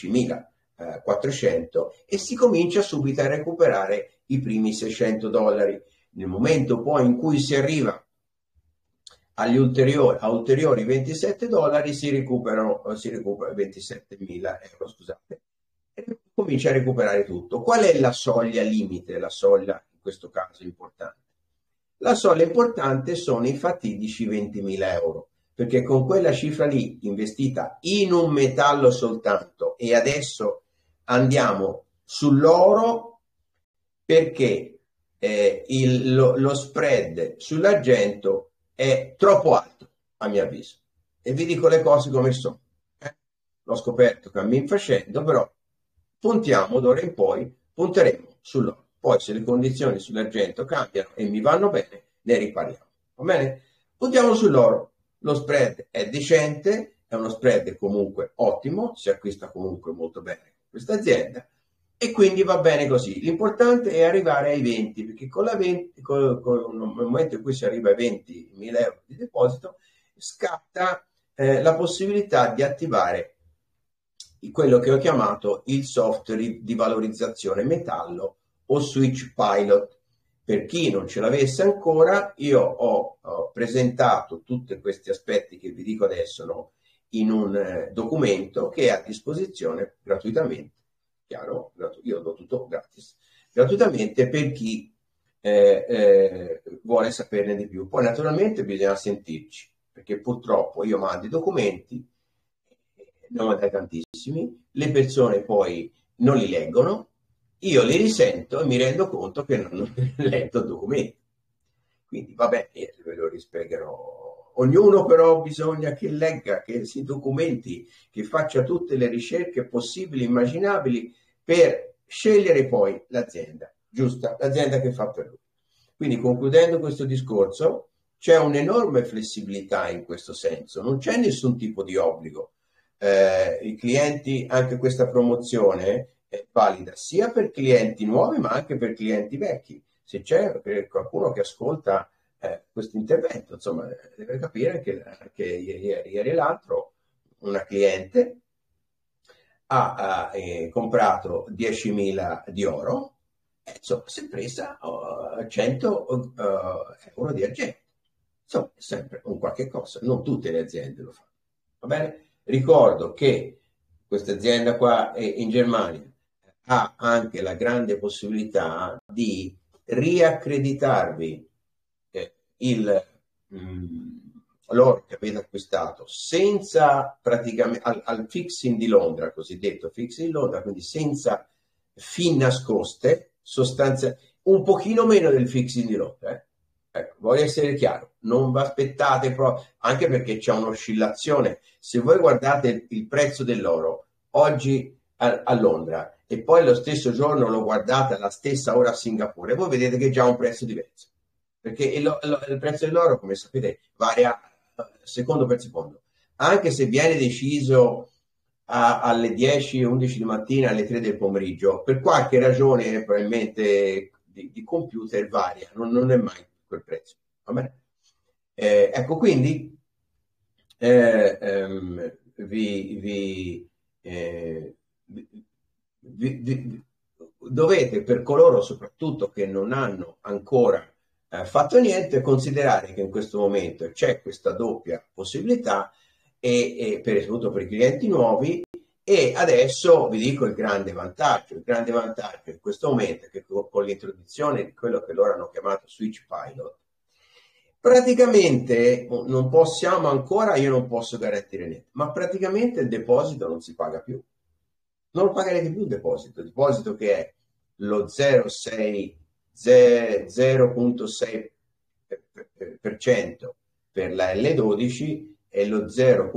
13.400, e si comincia subito a recuperare i primi $600. Nel momento poi in cui si arriva a ulteriori $27 si recupera 27.000 euro, scusate, e comincia a recuperare tutto. Qual è la soglia limite? La soglia in questo caso importante. La soglia importante sono i fatidici 20.000 euro, perché con quella cifra lì investita in un metallo soltanto, e adesso andiamo sull'oro, perché lo spread sull'argento è troppo alto, a mio avviso. E vi dico le cose come sono. L'ho scoperto cammin facendo, però puntiamo d'ora in poi, punteremo sull'oro. Poi se le condizioni sull'argento cambiano e mi vanno bene, ne riparliamo. Va bene? Puntiamo sull'oro. Lo spread è decente, è uno spread comunque ottimo, si acquista comunque molto bene questa azienda, e quindi va bene così. L'importante è arrivare ai 20, perché nel momento in cui si arriva ai 20.000 euro di deposito, scatta la possibilità di attivare quello che ho chiamato il software di valorizzazione metallo, o Switch Pilot. Per chi non ce l'avesse ancora, io ho presentato tutti questi aspetti che vi dico adesso, no, in un documento che è a disposizione gratuitamente. Chiaro? Io do tutto gratis, gratuitamente, per chi vuole saperne di più. Poi naturalmente bisogna sentirci, perché purtroppo io mando i documenti, ne ho mandati tantissimi, le persone poi non li leggono, io li risento e mi rendo conto che non ho letto il documento. Quindi vabbè, ve lo rispiegherò. Ognuno però bisogna che legga, che si documenti, che faccia tutte le ricerche possibili, immaginabili per scegliere poi l'azienda giusta, l'azienda che fa per lui. Quindi concludendo questo discorso, c'è un'enorme flessibilità in questo senso, non c'è nessun tipo di obbligo. I clienti, anche questa promozione è valida sia per clienti nuovi ma anche per clienti vecchi. Se c'è qualcuno che ascolta questo intervento, insomma, deve capire che ieri e l'altro una cliente ha comprato 10.000 di oro e insomma, si è presa 100 euro di argento. Insomma, è sempre un qualche cosa, non tutte le aziende lo fanno. Va bene? Ricordo che questa azienda qua in Germania ha anche la grande possibilità di riaccreditarvi l'oro che avete acquistato senza praticamente al fixing di Londra, cosiddetto fixing di Londra, quindi senza fin nascoste, sostanze un pochino meno del fixing di Londra. Ecco, voglio essere chiaro, non vi aspettate proprio, anche perché c'è un'oscillazione. Se voi guardate il prezzo dell'oro oggi a Londra e poi lo stesso giorno lo guardate alla stessa ora a Singapore, voi vedete che è già un prezzo diverso. Perché il prezzo dell'oro, come sapete, varia secondo per secondo. Anche se viene deciso alle 10, 11 di mattina, alle 3 del pomeriggio, per qualche ragione probabilmente di computer varia, non è mai quel prezzo. Va bene? Ecco, quindi vi dovete, per coloro soprattutto che non hanno ancora fatto niente, considerare che in questo momento c'è questa doppia possibilità e soprattutto per i clienti nuovi. E adesso vi dico il grande vantaggio in questo momento è che con l'introduzione di quello che loro hanno chiamato Switch Pilot, praticamente non possiamo ancora, io non posso garantire niente, ma praticamente il deposito non si paga più. Non lo pagherete più il deposito che è lo 0,6% per la L12 e lo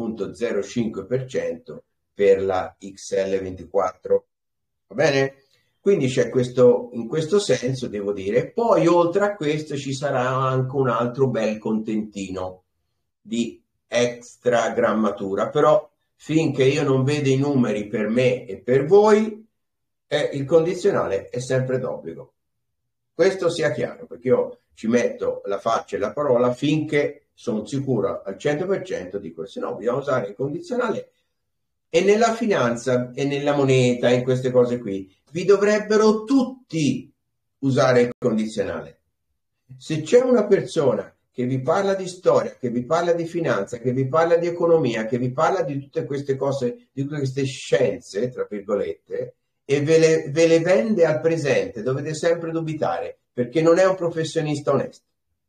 0,05% per la XL24. Va bene? Quindi c'è questo, in questo senso devo dire, poi oltre a questo ci sarà anche un altro bel contentino di extra grammatura, però finché io non vedo i numeri per me e per voi, il condizionale è sempre d'obbligo. Questo sia chiaro, perché io ci metto la faccia e la parola finché sono sicuro al 100% di questo, se no bisogna usare il condizionale. E nella finanza e nella moneta, in queste cose qui, vi dovrebbero tutti usare il condizionale. Se c'è una persona che vi parla di storia, che vi parla di finanza, che vi parla di economia, che vi parla di tutte queste cose, di tutte queste scienze, tra virgolette, e ve le vende al presente, dovete sempre dubitare, perché non è un professionista onesto.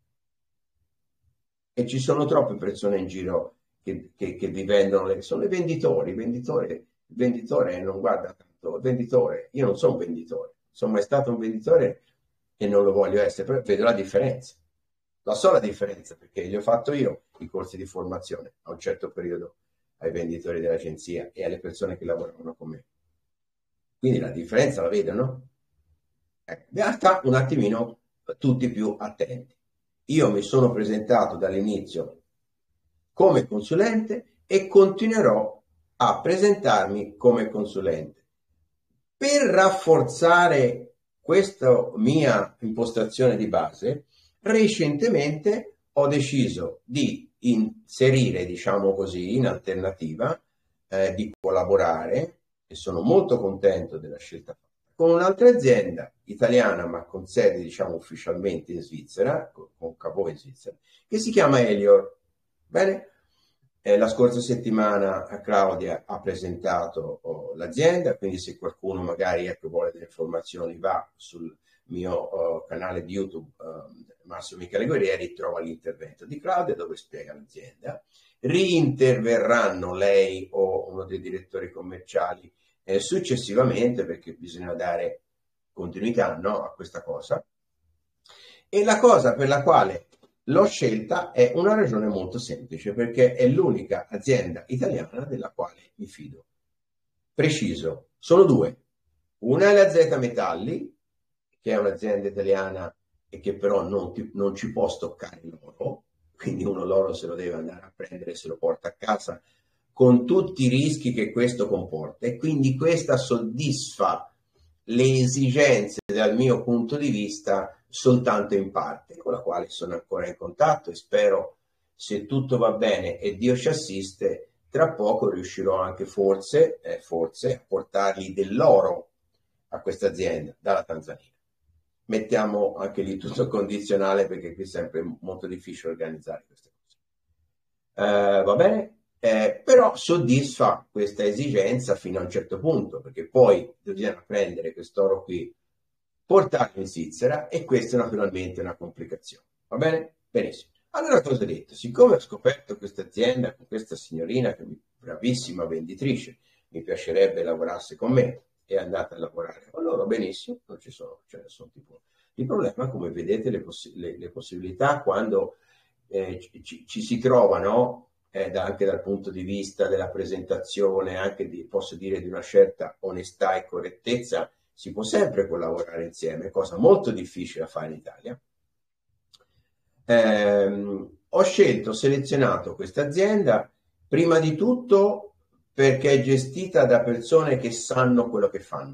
E ci sono troppe persone in giro che vi vendono, sono i venditori, il venditore non guarda tanto, il venditore, io non sono un venditore, sono mai stato un venditore e non lo voglio essere, però vedo la differenza. La so la differenza perché li ho fatto io i corsi di formazione a un certo periodo ai venditori dell'agenzia e alle persone che lavoravano con me. Quindi la differenza la vedono? Sta un attimino tutti più attenti. Io mi sono presentato dall'inizio come consulente e continuerò a presentarmi come consulente. Per rafforzare questa mia impostazione di base, recentemente ho deciso di inserire, diciamo così, in alternativa, di collaborare, e sono molto contento della scelta fatta, con un'altra azienda italiana, ma con sede, diciamo, ufficialmente in Svizzera, con capo in Svizzera, che si chiama Elior. Bene? La scorsa settimana Claudia ha presentato l'azienda, quindi se qualcuno magari vuole delle informazioni va sul mio canale di YouTube Massimo Michele Guerrieri, trova l'intervento di Claudia dove spiega l'azienda. Riinterverranno lei o uno dei direttori commerciali successivamente perché bisogna dare continuità, no, a questa cosa. E la cosa per la quale l'ho scelta è una ragione molto semplice, perché è l'unica azienda italiana della quale mi fido. Preciso, sono due. Una è la Z Metalli, che è un'azienda italiana e che però non ci può stoccare l'oro, quindi uno l'oro se lo deve andare a prendere e se lo porta a casa con tutti i rischi che questo comporta, e quindi questa soddisfa le esigenze dal mio punto di vista soltanto in parte, con la quale sono ancora in contatto e spero, se tutto va bene e Dio ci assiste, tra poco riuscirò anche forse a portargli dell'oro a questa azienda dalla Tanzania. Mettiamo anche lì tutto condizionale, perché qui è sempre molto difficile organizzare queste cose. Va bene? Però soddisfa questa esigenza fino a un certo punto, perché poi bisogna prendere quest'oro qui, portarlo in Svizzera, e questa è naturalmente una complicazione. Va bene? Benissimo. Allora cosa ho detto? Siccome ho scoperto questa azienda con questa signorina, che è bravissima venditrice, mi piacerebbe lavorasse con me, è andata a lavorare con loro, benissimo, non ci sono, cioè, nessun tipo di problema. Come vedete le possibilità quando ci si trovano, anche dal punto di vista della presentazione, anche posso dire di una certa onestà e correttezza, si può sempre collaborare insieme, cosa molto difficile da fare in Italia. Ho selezionato questa azienda prima di tutto perché è gestita da persone che sanno quello che fanno.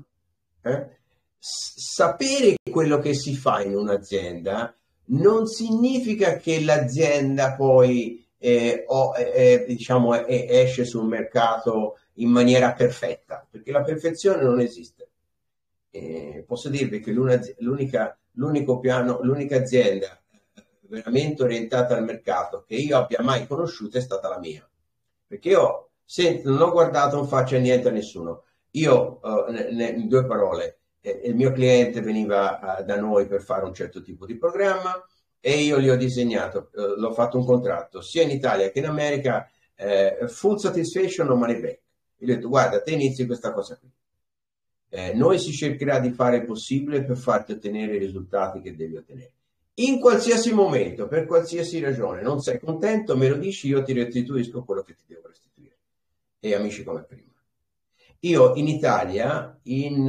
Sapere quello che si fa in un'azienda non significa che l'azienda poi diciamo, esce sul mercato in maniera perfetta, perché la perfezione non esiste. Posso dirvi che l'unica azienda veramente orientata al mercato che io abbia mai conosciuto è stata la mia, perché io non ho guardato in faccia niente a nessuno. Io, in due parole, il mio cliente veniva da noi per fare un certo tipo di programma e io gli ho disegnato, l'ho fatto un contratto sia in Italia che in America, full satisfaction o money back. Gli ho detto: guarda, te inizi questa cosa qui. Noi si cercherà di fare il possibile per farti ottenere i risultati che devi ottenere. In qualsiasi momento, per qualsiasi ragione, non sei contento, me lo dici, io ti restituisco quello che ti devo restituire. E amici come prima. Io in Italia,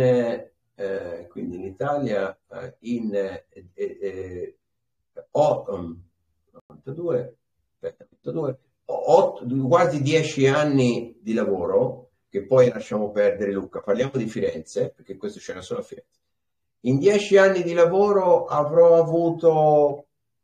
ho quasi 10 anni di lavoro, che poi lasciamo perdere, Luca, parliamo di Firenze, perché questo c'era solo a Firenze. In 10 anni di lavoro avrò avuto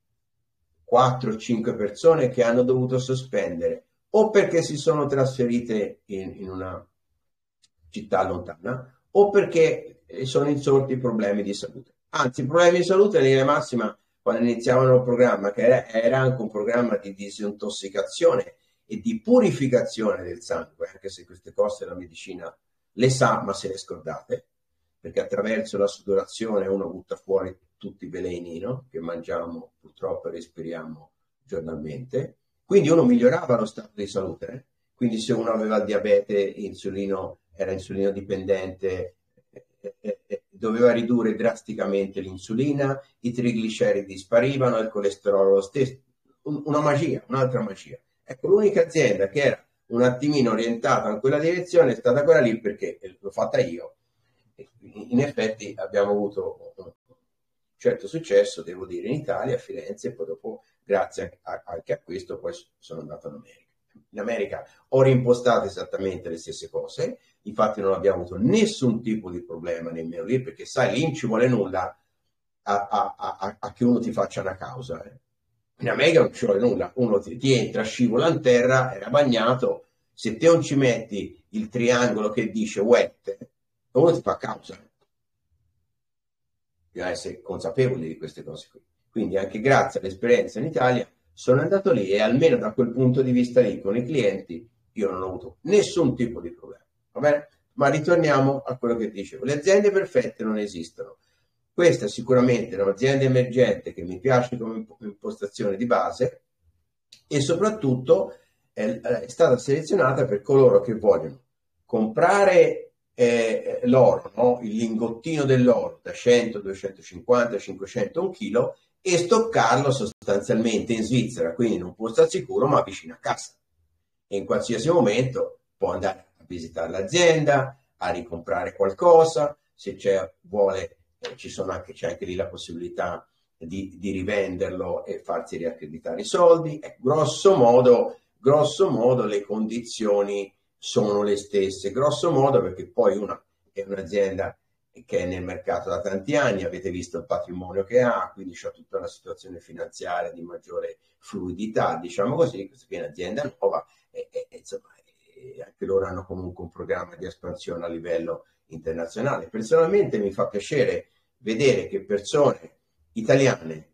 4-5 persone che hanno dovuto sospendere, o perché si sono trasferite in una città lontana, o perché sono insorti problemi di salute. Anzi, i problemi di salute in linea massima, quando iniziavano il programma, che era anche un programma di disintossicazione e di purificazione del sangue, anche se queste cose la medicina le sa, ma se le scordate, perché attraverso la sudorazione uno butta fuori tutti i veleni, no? Che mangiamo purtroppo e respiriamo giornalmente. Quindi uno migliorava lo stato di salute. Quindi se uno aveva il diabete, era insulino dipendente, doveva ridurre drasticamente l'insulina, i trigliceridi sparivano, il colesterolo lo stesso. Una magia, un'altra magia. Ecco, l'unica azienda che era un attimino orientata in quella direzione è stata quella lì, perché l'ho fatta io. In effetti abbiamo avuto un certo successo, devo dire, in Italia, a Firenze, e poi dopo, grazie anche a questo, poi sono andato in America. In America ho reimpostato esattamente le stesse cose, infatti non abbiamo avuto nessun tipo di problema nemmeno lì, perché sai, lì non ci vuole nulla a che uno ti faccia una causa. In America non ci vuole nulla, uno ti entra, scivola in terra, era bagnato, se te non ci metti il triangolo che dice wet, uno ti fa causa. Bisogna essere consapevoli di queste cose qui. Quindi anche grazie all'esperienza in Italia sono andato lì, e almeno da quel punto di vista lì con i clienti io non ho avuto nessun tipo di problema. Va bene? Ma ritorniamo a quello che dicevo. Le aziende perfette non esistono. Questa sicuramente è un'azienda emergente che mi piace come impostazione di base, e soprattutto è stata selezionata per coloro che vogliono comprare l'oro, no? Il lingottino dell'oro da 100, 250, 500, 1 chilo e stoccarlo sostanzialmente in Svizzera, quindi non può stare sicuro, ma vicino a casa. E in qualsiasi momento può andare a visitare l'azienda, a ricomprare qualcosa, se vuole, c'è anche lì la possibilità di rivenderlo e farsi riaccreditare i soldi. Grosso modo le condizioni sono le stesse, grosso modo, perché poi una è un'azienda che è nel mercato da tanti anni, avete visto il patrimonio che ha, quindi c'è tutta una situazione finanziaria di maggiore fluidità, diciamo così, questa è un'azienda nuova insomma, anche loro hanno comunque un programma di espansione a livello internazionale. Personalmente mi fa piacere vedere che persone italiane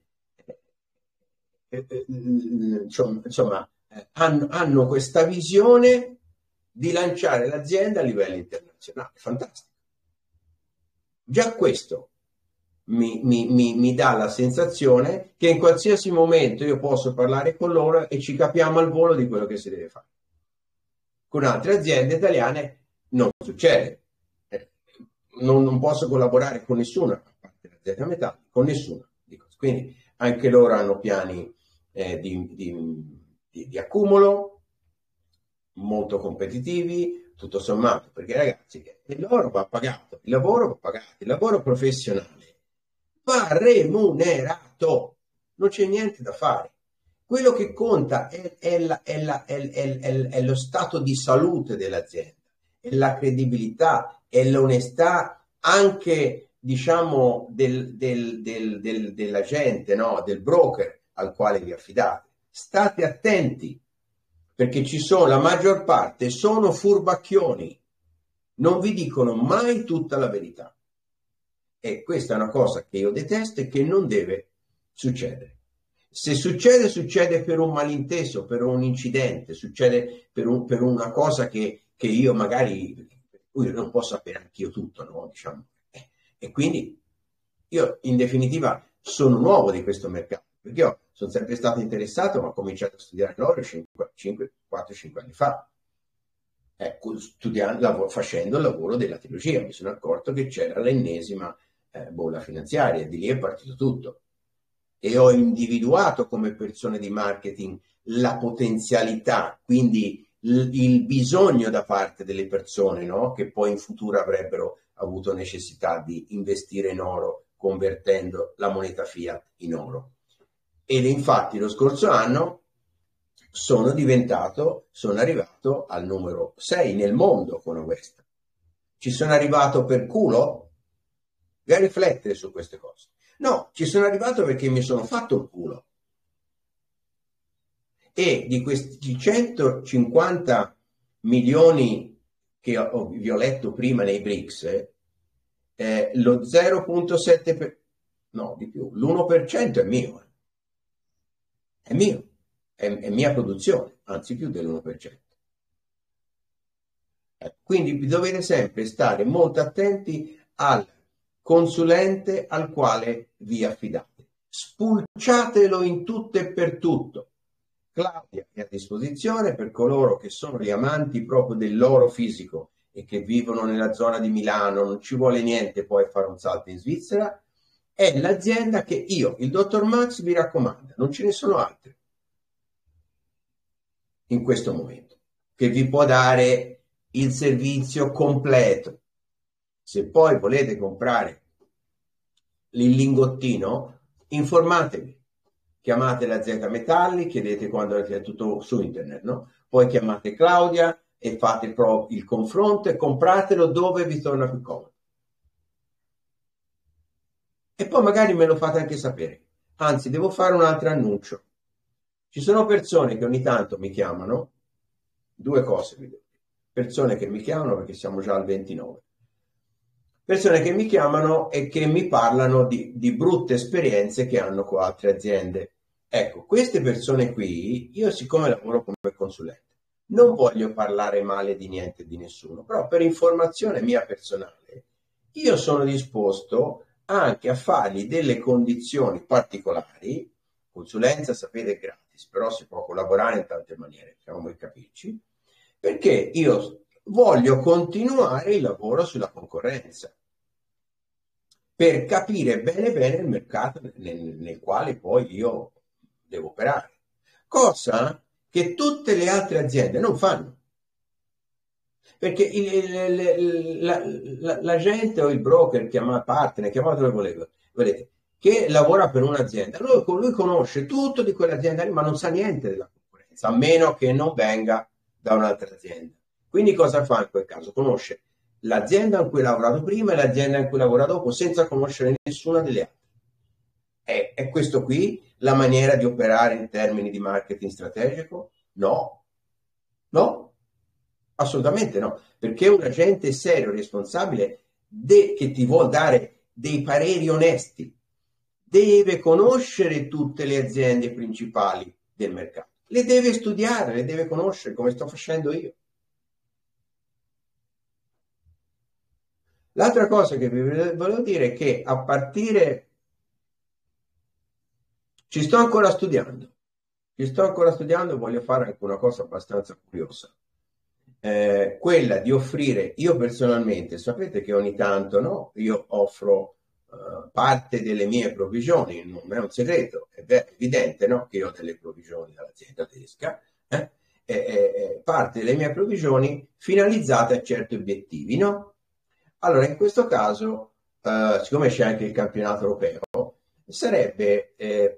insomma, hanno questa visione di lanciare l'azienda a livello internazionale. Fantastico. Già questo mi dà la sensazione che in qualsiasi momento io posso parlare con loro e ci capiamo al volo di quello che si deve fare. Con altre aziende italiane non succede. Non posso collaborare con nessuna, a parte l'azienda metallica, con nessuna. Quindi anche loro hanno piani di accumulo molto competitivi, tutto sommato, perché ragazzi, il lavoro va pagato, il lavoro va pagato, il lavoro professionale va remunerato, non c'è niente da fare. Quello che conta è lo stato di salute dell'azienda, è la credibilità, è l'onestà anche, diciamo, dell'agente, no? Del broker al quale vi affidate. State attenti, perché la maggior parte sono furbacchioni, non vi dicono mai tutta la verità. E questa è una cosa che io detesto e che non deve succedere. Se succede, succede per un malinteso, per un incidente, succede per una cosa che io magari non posso sapere anch'io tutto, no? Diciamo. E quindi io in definitiva sono nuovo di questo mercato, perché io sono sempre stato interessato, ma ho cominciato a studiare l'oro 4-5 anni fa. Facendo il lavoro della teologia, mi sono accorto che c'era l'ennesima bolla finanziaria, e di lì è partito tutto. E ho individuato come persone di marketing la potenzialità, quindi il bisogno da parte delle persone, no? Che poi in futuro avrebbero avuto necessità di investire in oro convertendo la moneta fiat in oro. Ed infatti lo scorso anno sono arrivato al numero 6 nel mondo con questa. Ci sono arrivato per culo? Da riflettere su queste cose. No, ci sono arrivato perché mi sono fatto il culo. E di questi 150 milioni che vi ho letto prima nei BRICS, lo 0,7%, no, di più, l'1% è mio. È mio, è mia produzione, anzi più dell'1%. Quindi dovete sempre stare molto attenti al consulente al quale vi affidate. Spulciatelo in tutto e per tutto. Claudia è a disposizione per coloro che sono gli amanti proprio dell'oro fisico e che vivono nella zona di Milano, non ci vuole niente, poi fare un salto in Svizzera. È l'azienda che io, il dottor Max, vi raccomanda, non ce ne sono altre in questo momento, che vi può dare il servizio completo. Se poi volete comprare il lingottino, informatevi, chiamate l'azienda Metalli, chiedete quando è tutto su internet, no? Poi chiamate Claudia e fate il confronto e compratelo dove vi torna più comodo. E poi magari me lo fate anche sapere. Anzi, devo fare un altro annuncio. Ci sono persone che ogni tanto mi chiamano, due cose, persone che mi chiamano perché siamo già al 29. Persone che mi chiamano e che mi parlano di brutte esperienze che hanno con altre aziende. Ecco, queste persone qui, io siccome lavoro come consulente, non voglio parlare male di niente e di nessuno, però per informazione mia personale, io sono disposto anche a fargli delle condizioni particolari, consulenza sapete è gratis, però si può collaborare in tante maniere, siamo per capirci, perché io voglio continuare il lavoro sulla concorrenza per capire bene bene il mercato nel quale poi io devo operare, cosa che tutte le altre aziende non fanno. Perché l'agente o il broker, partner, chiamatelo come volete, che lavora per un'azienda, lui conosce tutto di quell'azienda, ma non sa niente della concorrenza, a meno che non venga da un'altra azienda. Quindi cosa fa in quel caso? Conosce l'azienda in cui ha lavorato prima e l'azienda in cui lavora dopo, senza conoscere nessuna delle altre. È questo qui la maniera di operare in termini di marketing strategico? No, no. Assolutamente no, perché un agente serio, responsabile, che ti vuol dare dei pareri onesti, deve conoscere tutte le aziende principali del mercato, le deve studiare, le deve conoscere come sto facendo io. L'altra cosa che vi volevo dire è che a partire, ci sto ancora studiando, voglio fare anche una cosa abbastanza curiosa. Quella di offrire, io personalmente, sapete che ogni tanto no, io offro parte delle mie provvigioni, non è un segreto, è evidente no, che io ho delle provvigioni dall'azienda tedesca, parte delle mie provvigioni finalizzate a certi obiettivi, no? Allora, in questo caso, siccome c'è anche il campionato europeo, sarebbe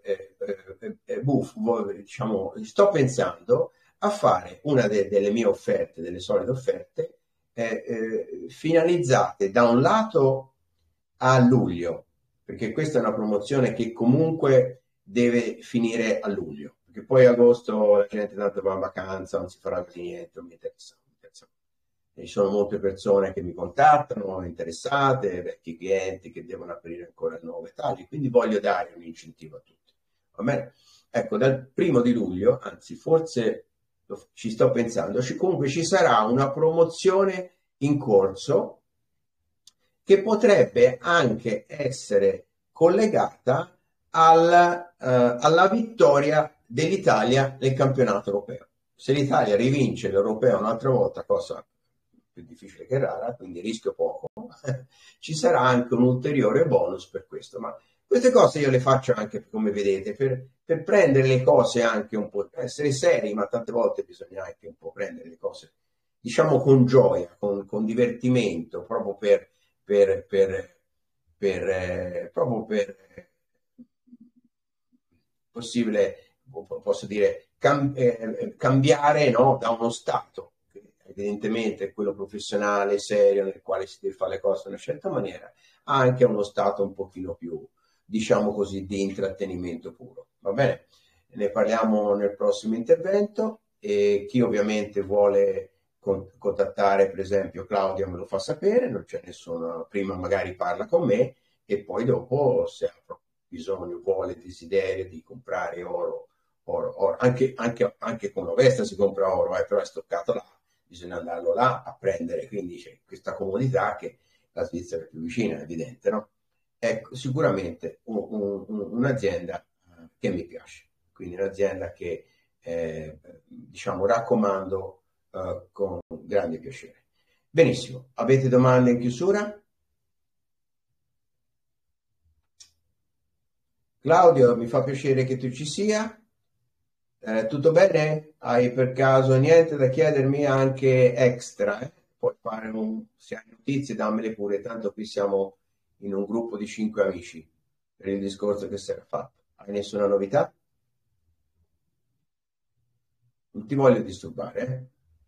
buffo, diciamo, sto pensando a fare una delle mie offerte, delle solite offerte, finalizzate da un lato a luglio, perché questa è una promozione che comunque deve finire a luglio, perché poi agosto la gente tanto va in vacanza, non si farà quasi niente, non mi interessa. Ci sono molte persone che mi contattano, interessate, vecchi clienti che devono aprire ancora nuove taglie, quindi voglio dare un incentivo a tutti. Va bene? Ecco, dal 1° luglio, anzi forse ci sto pensando, comunque ci sarà una promozione in corso che potrebbe anche essere collegata alla vittoria dell'Italia nel campionato europeo. Se l'Italia rivince l'europeo un'altra volta, cosa più difficile che rara, quindi rischio poco, ci sarà anche un ulteriore bonus per questo. Ma queste cose io le faccio anche, come vedete, per prendere le cose anche un po', essere seri, ma tante volte bisogna anche un po' prendere le cose, diciamo, con gioia, con divertimento, proprio proprio per possibile, posso dire, cambiare no, da uno stato, che evidentemente è quello professionale, serio, nel quale si deve fare le cose in una certa maniera, anche a uno stato un pochino più, diciamo così, di intrattenimento puro. Va bene? Ne parliamo nel prossimo intervento e chi ovviamente vuole contattare, per esempio, Claudia me lo fa sapere, non c'è nessuno, prima magari parla con me e poi dopo se ha bisogno, vuole, desiderio di comprare oro, anche con Ovesta si compra oro, però è stoccato là, bisogna andarlo là a prendere, quindi c'è questa comodità che la Svizzera è più vicina, è evidente, no? Ecco, sicuramente un'azienda che mi piace, quindi un'azienda che diciamo raccomando con grande piacere. Benissimo, avete domande in chiusura? Claudio, mi fa piacere che tu ci sia. Tutto bene? Hai per caso niente da chiedermi anche extra? Puoi fare se hai notizie dammele pure, tanto qui siamo in un gruppo di 5 amici per il discorso che si era fatto. Hai nessuna novità? Non ti voglio disturbare,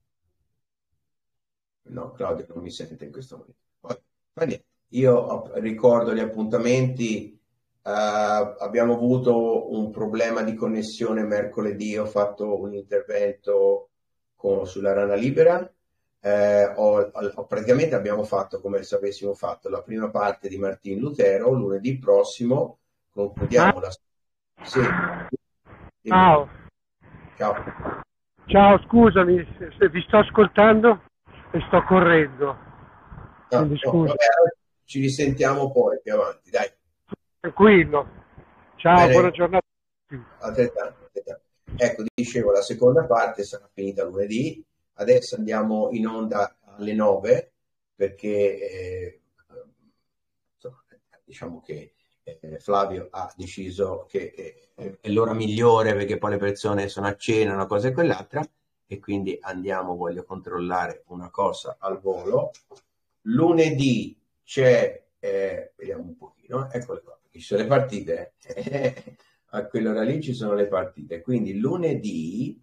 No, Claudio non mi sente in questo momento. Fa niente. Io ricordo gli appuntamenti. Abbiamo avuto un problema di connessione mercoledì, ho fatto un intervento sulla Rana Libera. Praticamente abbiamo fatto come se avessimo fatto la prima parte di Martin Lutero. Lunedì prossimo concludiamo la... Sì. Ciao. Ciao. Ciao, scusami se vi sto ascoltando e sto correndo. Quindi scusa. Vabbè, ci risentiamo poi più avanti, dai. Tranquillo. Ciao, bene. Buona giornata. Altrettanto. Ecco, dicevo, la seconda parte sarà finita lunedì, adesso andiamo in onda alle 9 perché insomma, diciamo che Flavio ha deciso che è l'ora migliore perché poi le persone sono a cena, una cosa e quell'altra, e quindi andiamo, voglio controllare una cosa al volo. Lunedì c'è, vediamo un pochino, eccole qua, ci sono le partite, a quell'ora lì ci sono le partite, quindi lunedì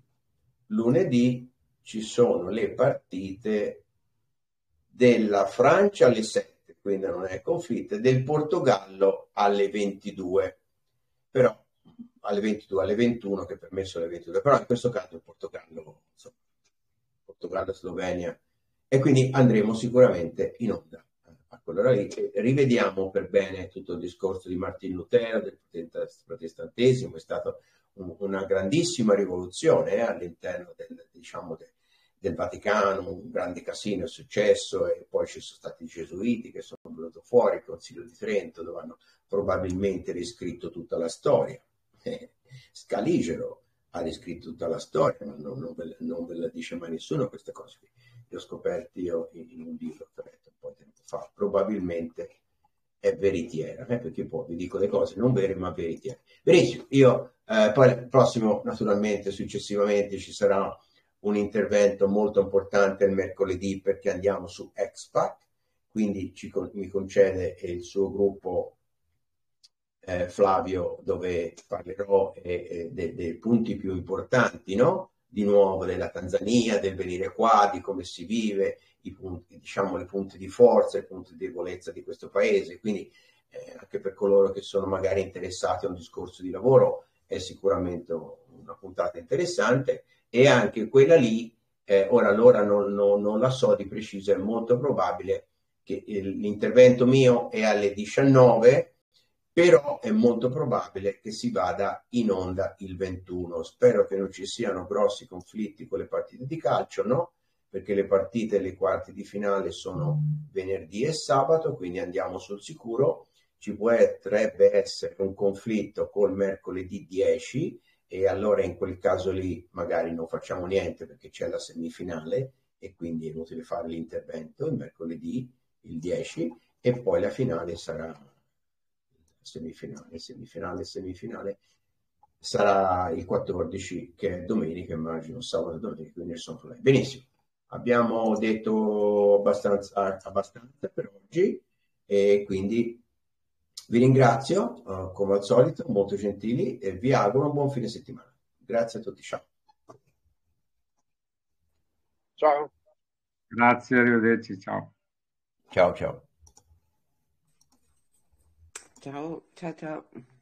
ci sono le partite della Francia alle 7, quindi non è conflitto, del Portogallo alle 22, però alle 22, alle 21, che per me sono le 22, però in questo caso il Portogallo, insomma, Portogallo-Slovenia, e quindi andremo sicuramente in onda a quell'ora lì. Rivediamo per bene tutto il discorso di Martin Lutero, del protestantesimo, è stata una grandissima rivoluzione all'interno diciamo, del Vaticano, un grande casino è successo, e poi ci sono stati i gesuiti che sono venuti fuori, il Concilio di Trento, dove hanno probabilmente riscritto tutta la storia. Scaligero ha riscritto tutta la storia, ma non ve la dice mai nessuno queste cose qui. Le ho scoperte io in un libro che ho letto un po' di tempo fa. Probabilmente è veritiera, perché poi vi dico le cose non vere ma veritiere. Benissimo, io poi il prossimo, naturalmente, successivamente ci sarà un intervento molto importante il mercoledì perché andiamo su Expat, quindi mi concede il suo gruppo Flavio, dove parlerò dei punti più importanti, no? Di nuovo della Tanzania, del venire qua, di come si vive, i punti, diciamo, i punti di forza, i punti di debolezza di questo paese. Quindi anche per coloro che sono magari interessati a un discorso di lavoro è sicuramente una puntata interessante, e anche quella lì, ora l'ora non la so di preciso, è molto probabile che l'intervento mio è alle 19, però è molto probabile che si vada in onda il 21. Spero che non ci siano grossi conflitti con le partite di calcio, no? Perché le partite e le quarti di finale sono venerdì e sabato, quindi andiamo sul sicuro. Potrebbe essere un conflitto col mercoledì 10, e allora in quel caso lì magari non facciamo niente perché c'è la semifinale e quindi è inutile fare l'intervento il mercoledì, il 10, e poi la finale sarà semifinale sarà il 14, che è domenica, immagino, sabato e domenica, quindi sono benissimo. Abbiamo detto abbastanza per oggi, e quindi vi ringrazio, come al solito, molto gentili, e vi auguro un buon fine settimana. Grazie a tutti, ciao. Ciao. Grazie, arrivederci, ciao. Ciao, ciao. Ciao, ciao, ciao.